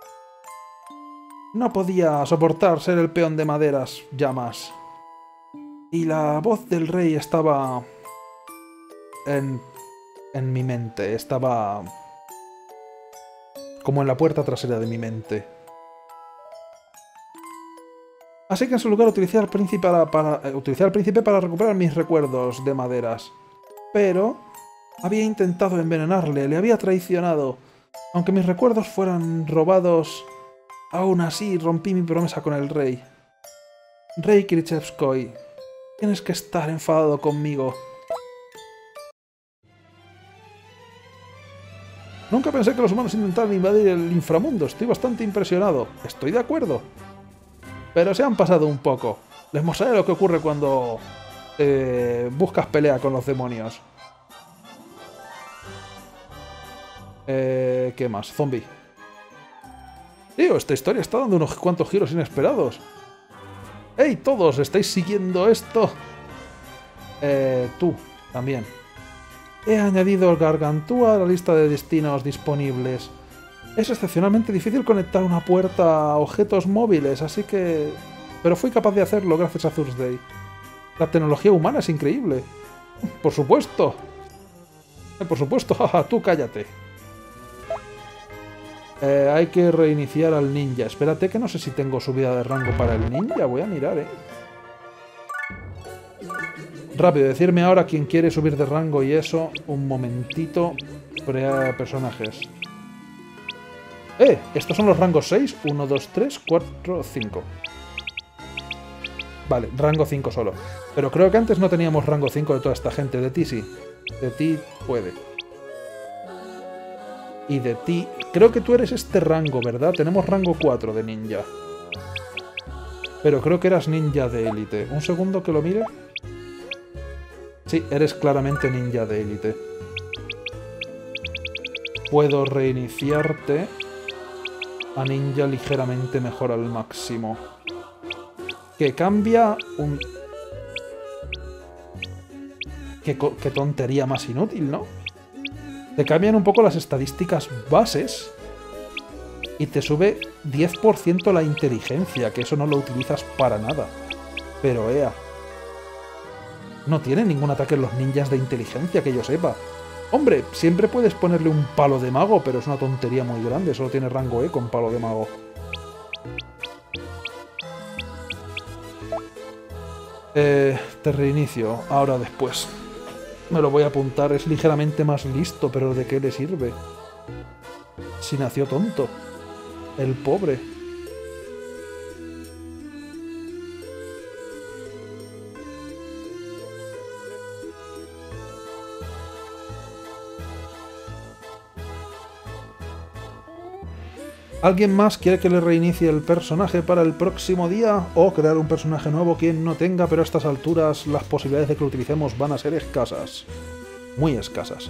No podía soportar ser el peón de maderas ya más. Y la voz del rey estaba en mi mente, estaba como en la puerta trasera de mi mente. Así que en su lugar utilicé al príncipe para recuperar mis recuerdos de maderas. Pero había intentado envenenarle, le había traicionado. Aunque mis recuerdos fueran robados, aún así rompí mi promesa con el rey. Rey Krichevskoy, tienes que estar enfadado conmigo. Nunca pensé que los humanos intentaran invadir el inframundo. Estoy bastante impresionado. Estoy de acuerdo. Pero se han pasado un poco. Les mostraré lo que ocurre cuando buscas pelea con los demonios. ¿Qué más? Zombie. Tío, esta historia está dando unos cuantos giros inesperados. ¡Hey, todos! ¿Estáis siguiendo esto? Tú, también. He añadido el Gargantúa a la lista de destinos disponibles. Es excepcionalmente difícil conectar una puerta a objetos móviles, así que... Pero fui capaz de hacerlo gracias a Thursday. La tecnología humana es increíble. ¡Por supuesto! Por supuesto, jaja, tú cállate. Hay que reiniciar al ninja. Espérate que no sé si tengo subida de rango para el ninja. Voy a mirar, Rápido, decirme ahora quién quiere subir de rango y eso. Un momentito. Personajes. Estos son los rangos 6. 1, 2, 3, 4, 5. Vale, rango 5 solo. Pero creo que antes no teníamos rango 5 de toda esta gente. De ti sí. De ti puede. Y de ti... Creo que tú eres este rango, ¿verdad? Tenemos rango 4 de ninja. Pero creo que eras ninja de élite. Un segundo que lo mire. Sí, eres claramente ninja de élite. Puedo reiniciarte a ninja ligeramente mejor al máximo. Que cambia un... Qué tontería más inútil, ¿no? Te cambian un poco las estadísticas bases y te sube 10% la inteligencia, que eso no lo utilizas para nada. Pero no tiene ningún ataque en los ninjas de inteligencia, que yo sepa. Hombre, siempre puedes ponerle un palo de mago, pero es una tontería muy grande. Solo tiene rango E con palo de mago. Te reinicio, ahora después. Me lo voy a apuntar, es ligeramente más listo, pero ¿de qué le sirve? Si nació tonto. El pobre. ¿Alguien más quiere que le reinicie el personaje para el próximo día? ¿O crear un personaje nuevo quien no tenga? Pero a estas alturas las posibilidades de que lo utilicemos van a ser escasas. Muy escasas.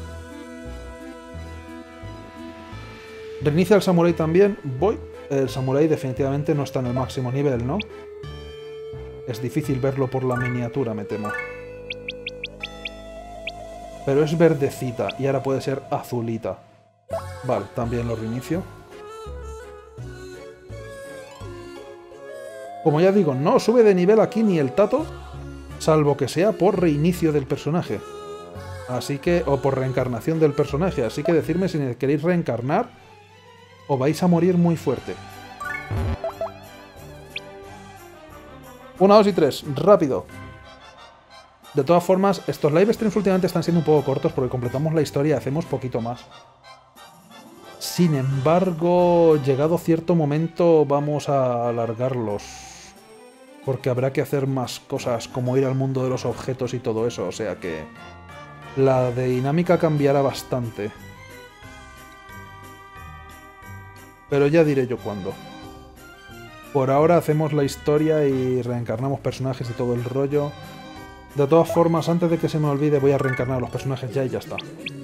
¿Reinicia el samurái también? Voy. El samurái definitivamente no está en el máximo nivel, ¿no? Es difícil verlo por la miniatura, me temo. Pero es verdecita y ahora puede ser azulita. Vale, también lo reinicio. Como ya digo, no sube de nivel aquí ni el tato, salvo que sea por reinicio del personaje. Así que... o por reencarnación del personaje. Así que decidme si queréis reencarnar o vais a morir muy fuerte. 1, 2 y 3. Rápido. De todas formas, estos live streams últimamente están siendo un poco cortos porque completamos la historia y hacemos poquito más. Sin embargo, llegado cierto momento vamos a alargarlos. Porque habrá que hacer más cosas, como ir al mundo de los objetos y todo eso. O sea que la dinámica cambiará bastante. Pero ya diré yo cuándo. Por ahora hacemos la historia y reencarnamos personajes y todo el rollo. De todas formas, antes de que se me olvide, voy a reencarnar a los personajes ya y ya está.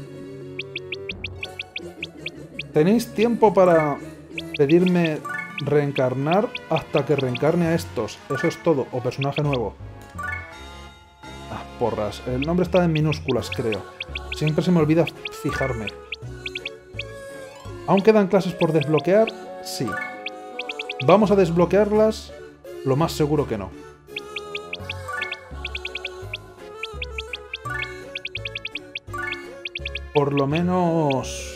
Tenéis tiempo para pedirme reencarnar hasta que reencarne a estos. Eso es todo. O personaje nuevo. Ah, porras. El nombre está en minúsculas, creo. Siempre se me olvida fijarme. ¿Aún quedan clases por desbloquear? Sí. ¿Vamos a desbloquearlas? Lo más seguro que no. por lo menos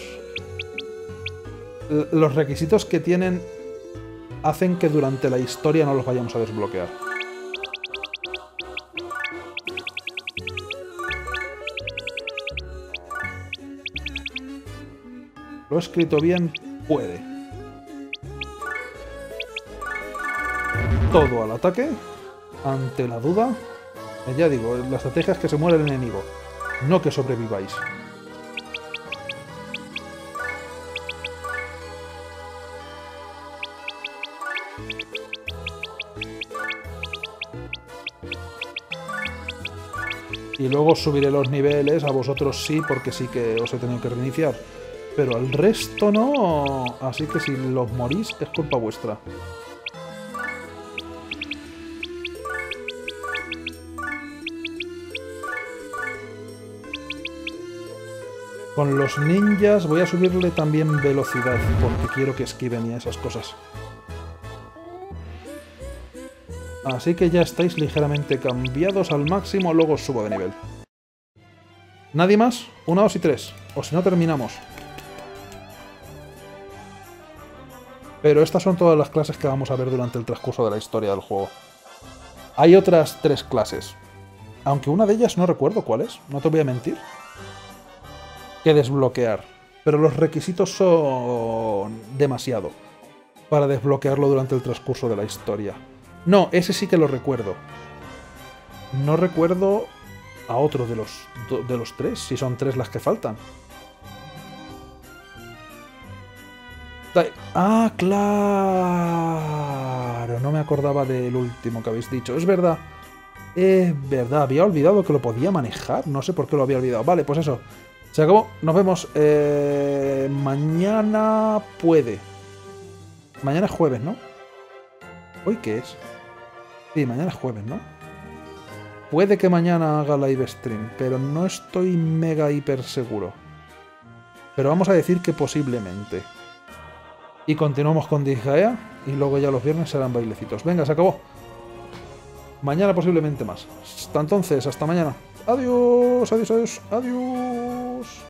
los requisitos que tienen hacen que durante la historia no los vayamos a desbloquear. ¿Lo he escrito bien? Puede. Todo al ataque. Ante la duda. Ya digo, la estrategia es que se muera el enemigo, no que sobreviváis. Y luego subiré los niveles, a vosotros sí, porque sí que os he tenido que reiniciar. Pero al resto no, así que si los morís es culpa vuestra. Con los ninjas voy a subirle también velocidad, porque quiero que esquiven y esas cosas. Así que ya estáis ligeramente cambiados al máximo, luego os subo de nivel. ¿Nadie más? 1, 2 y 3. O si no, terminamos. Pero estas son todas las clases que vamos a ver durante el transcurso de la historia del juego. Hay otras 3 clases. Aunque una de ellas no recuerdo cuál es, no te voy a mentir. Que desbloquear. Pero los requisitos son demasiado para desbloquearlo durante el transcurso de la historia. No, ese sí que lo recuerdo. No recuerdo a otro de los 3, si son 3 las que faltan. Ah, claro. No me acordaba del último que habéis dicho. Es verdad. Es verdad. Había olvidado que lo podía manejar. No sé por qué lo había olvidado. Vale, pues eso. Se acabó. Nos vemos. Mañana puede. Mañana es jueves, ¿no? ¿Hoy qué es? Sí, mañana es jueves, ¿no? Puede que mañana haga live stream, pero no estoy mega hiper seguro. Pero vamos a decir que posiblemente. Y continuamos con Disgaea, y luego ya los viernes serán bailecitos. Venga, se acabó. Mañana posiblemente más. Hasta entonces, hasta mañana. Adiós, adiós, adiós, adiós.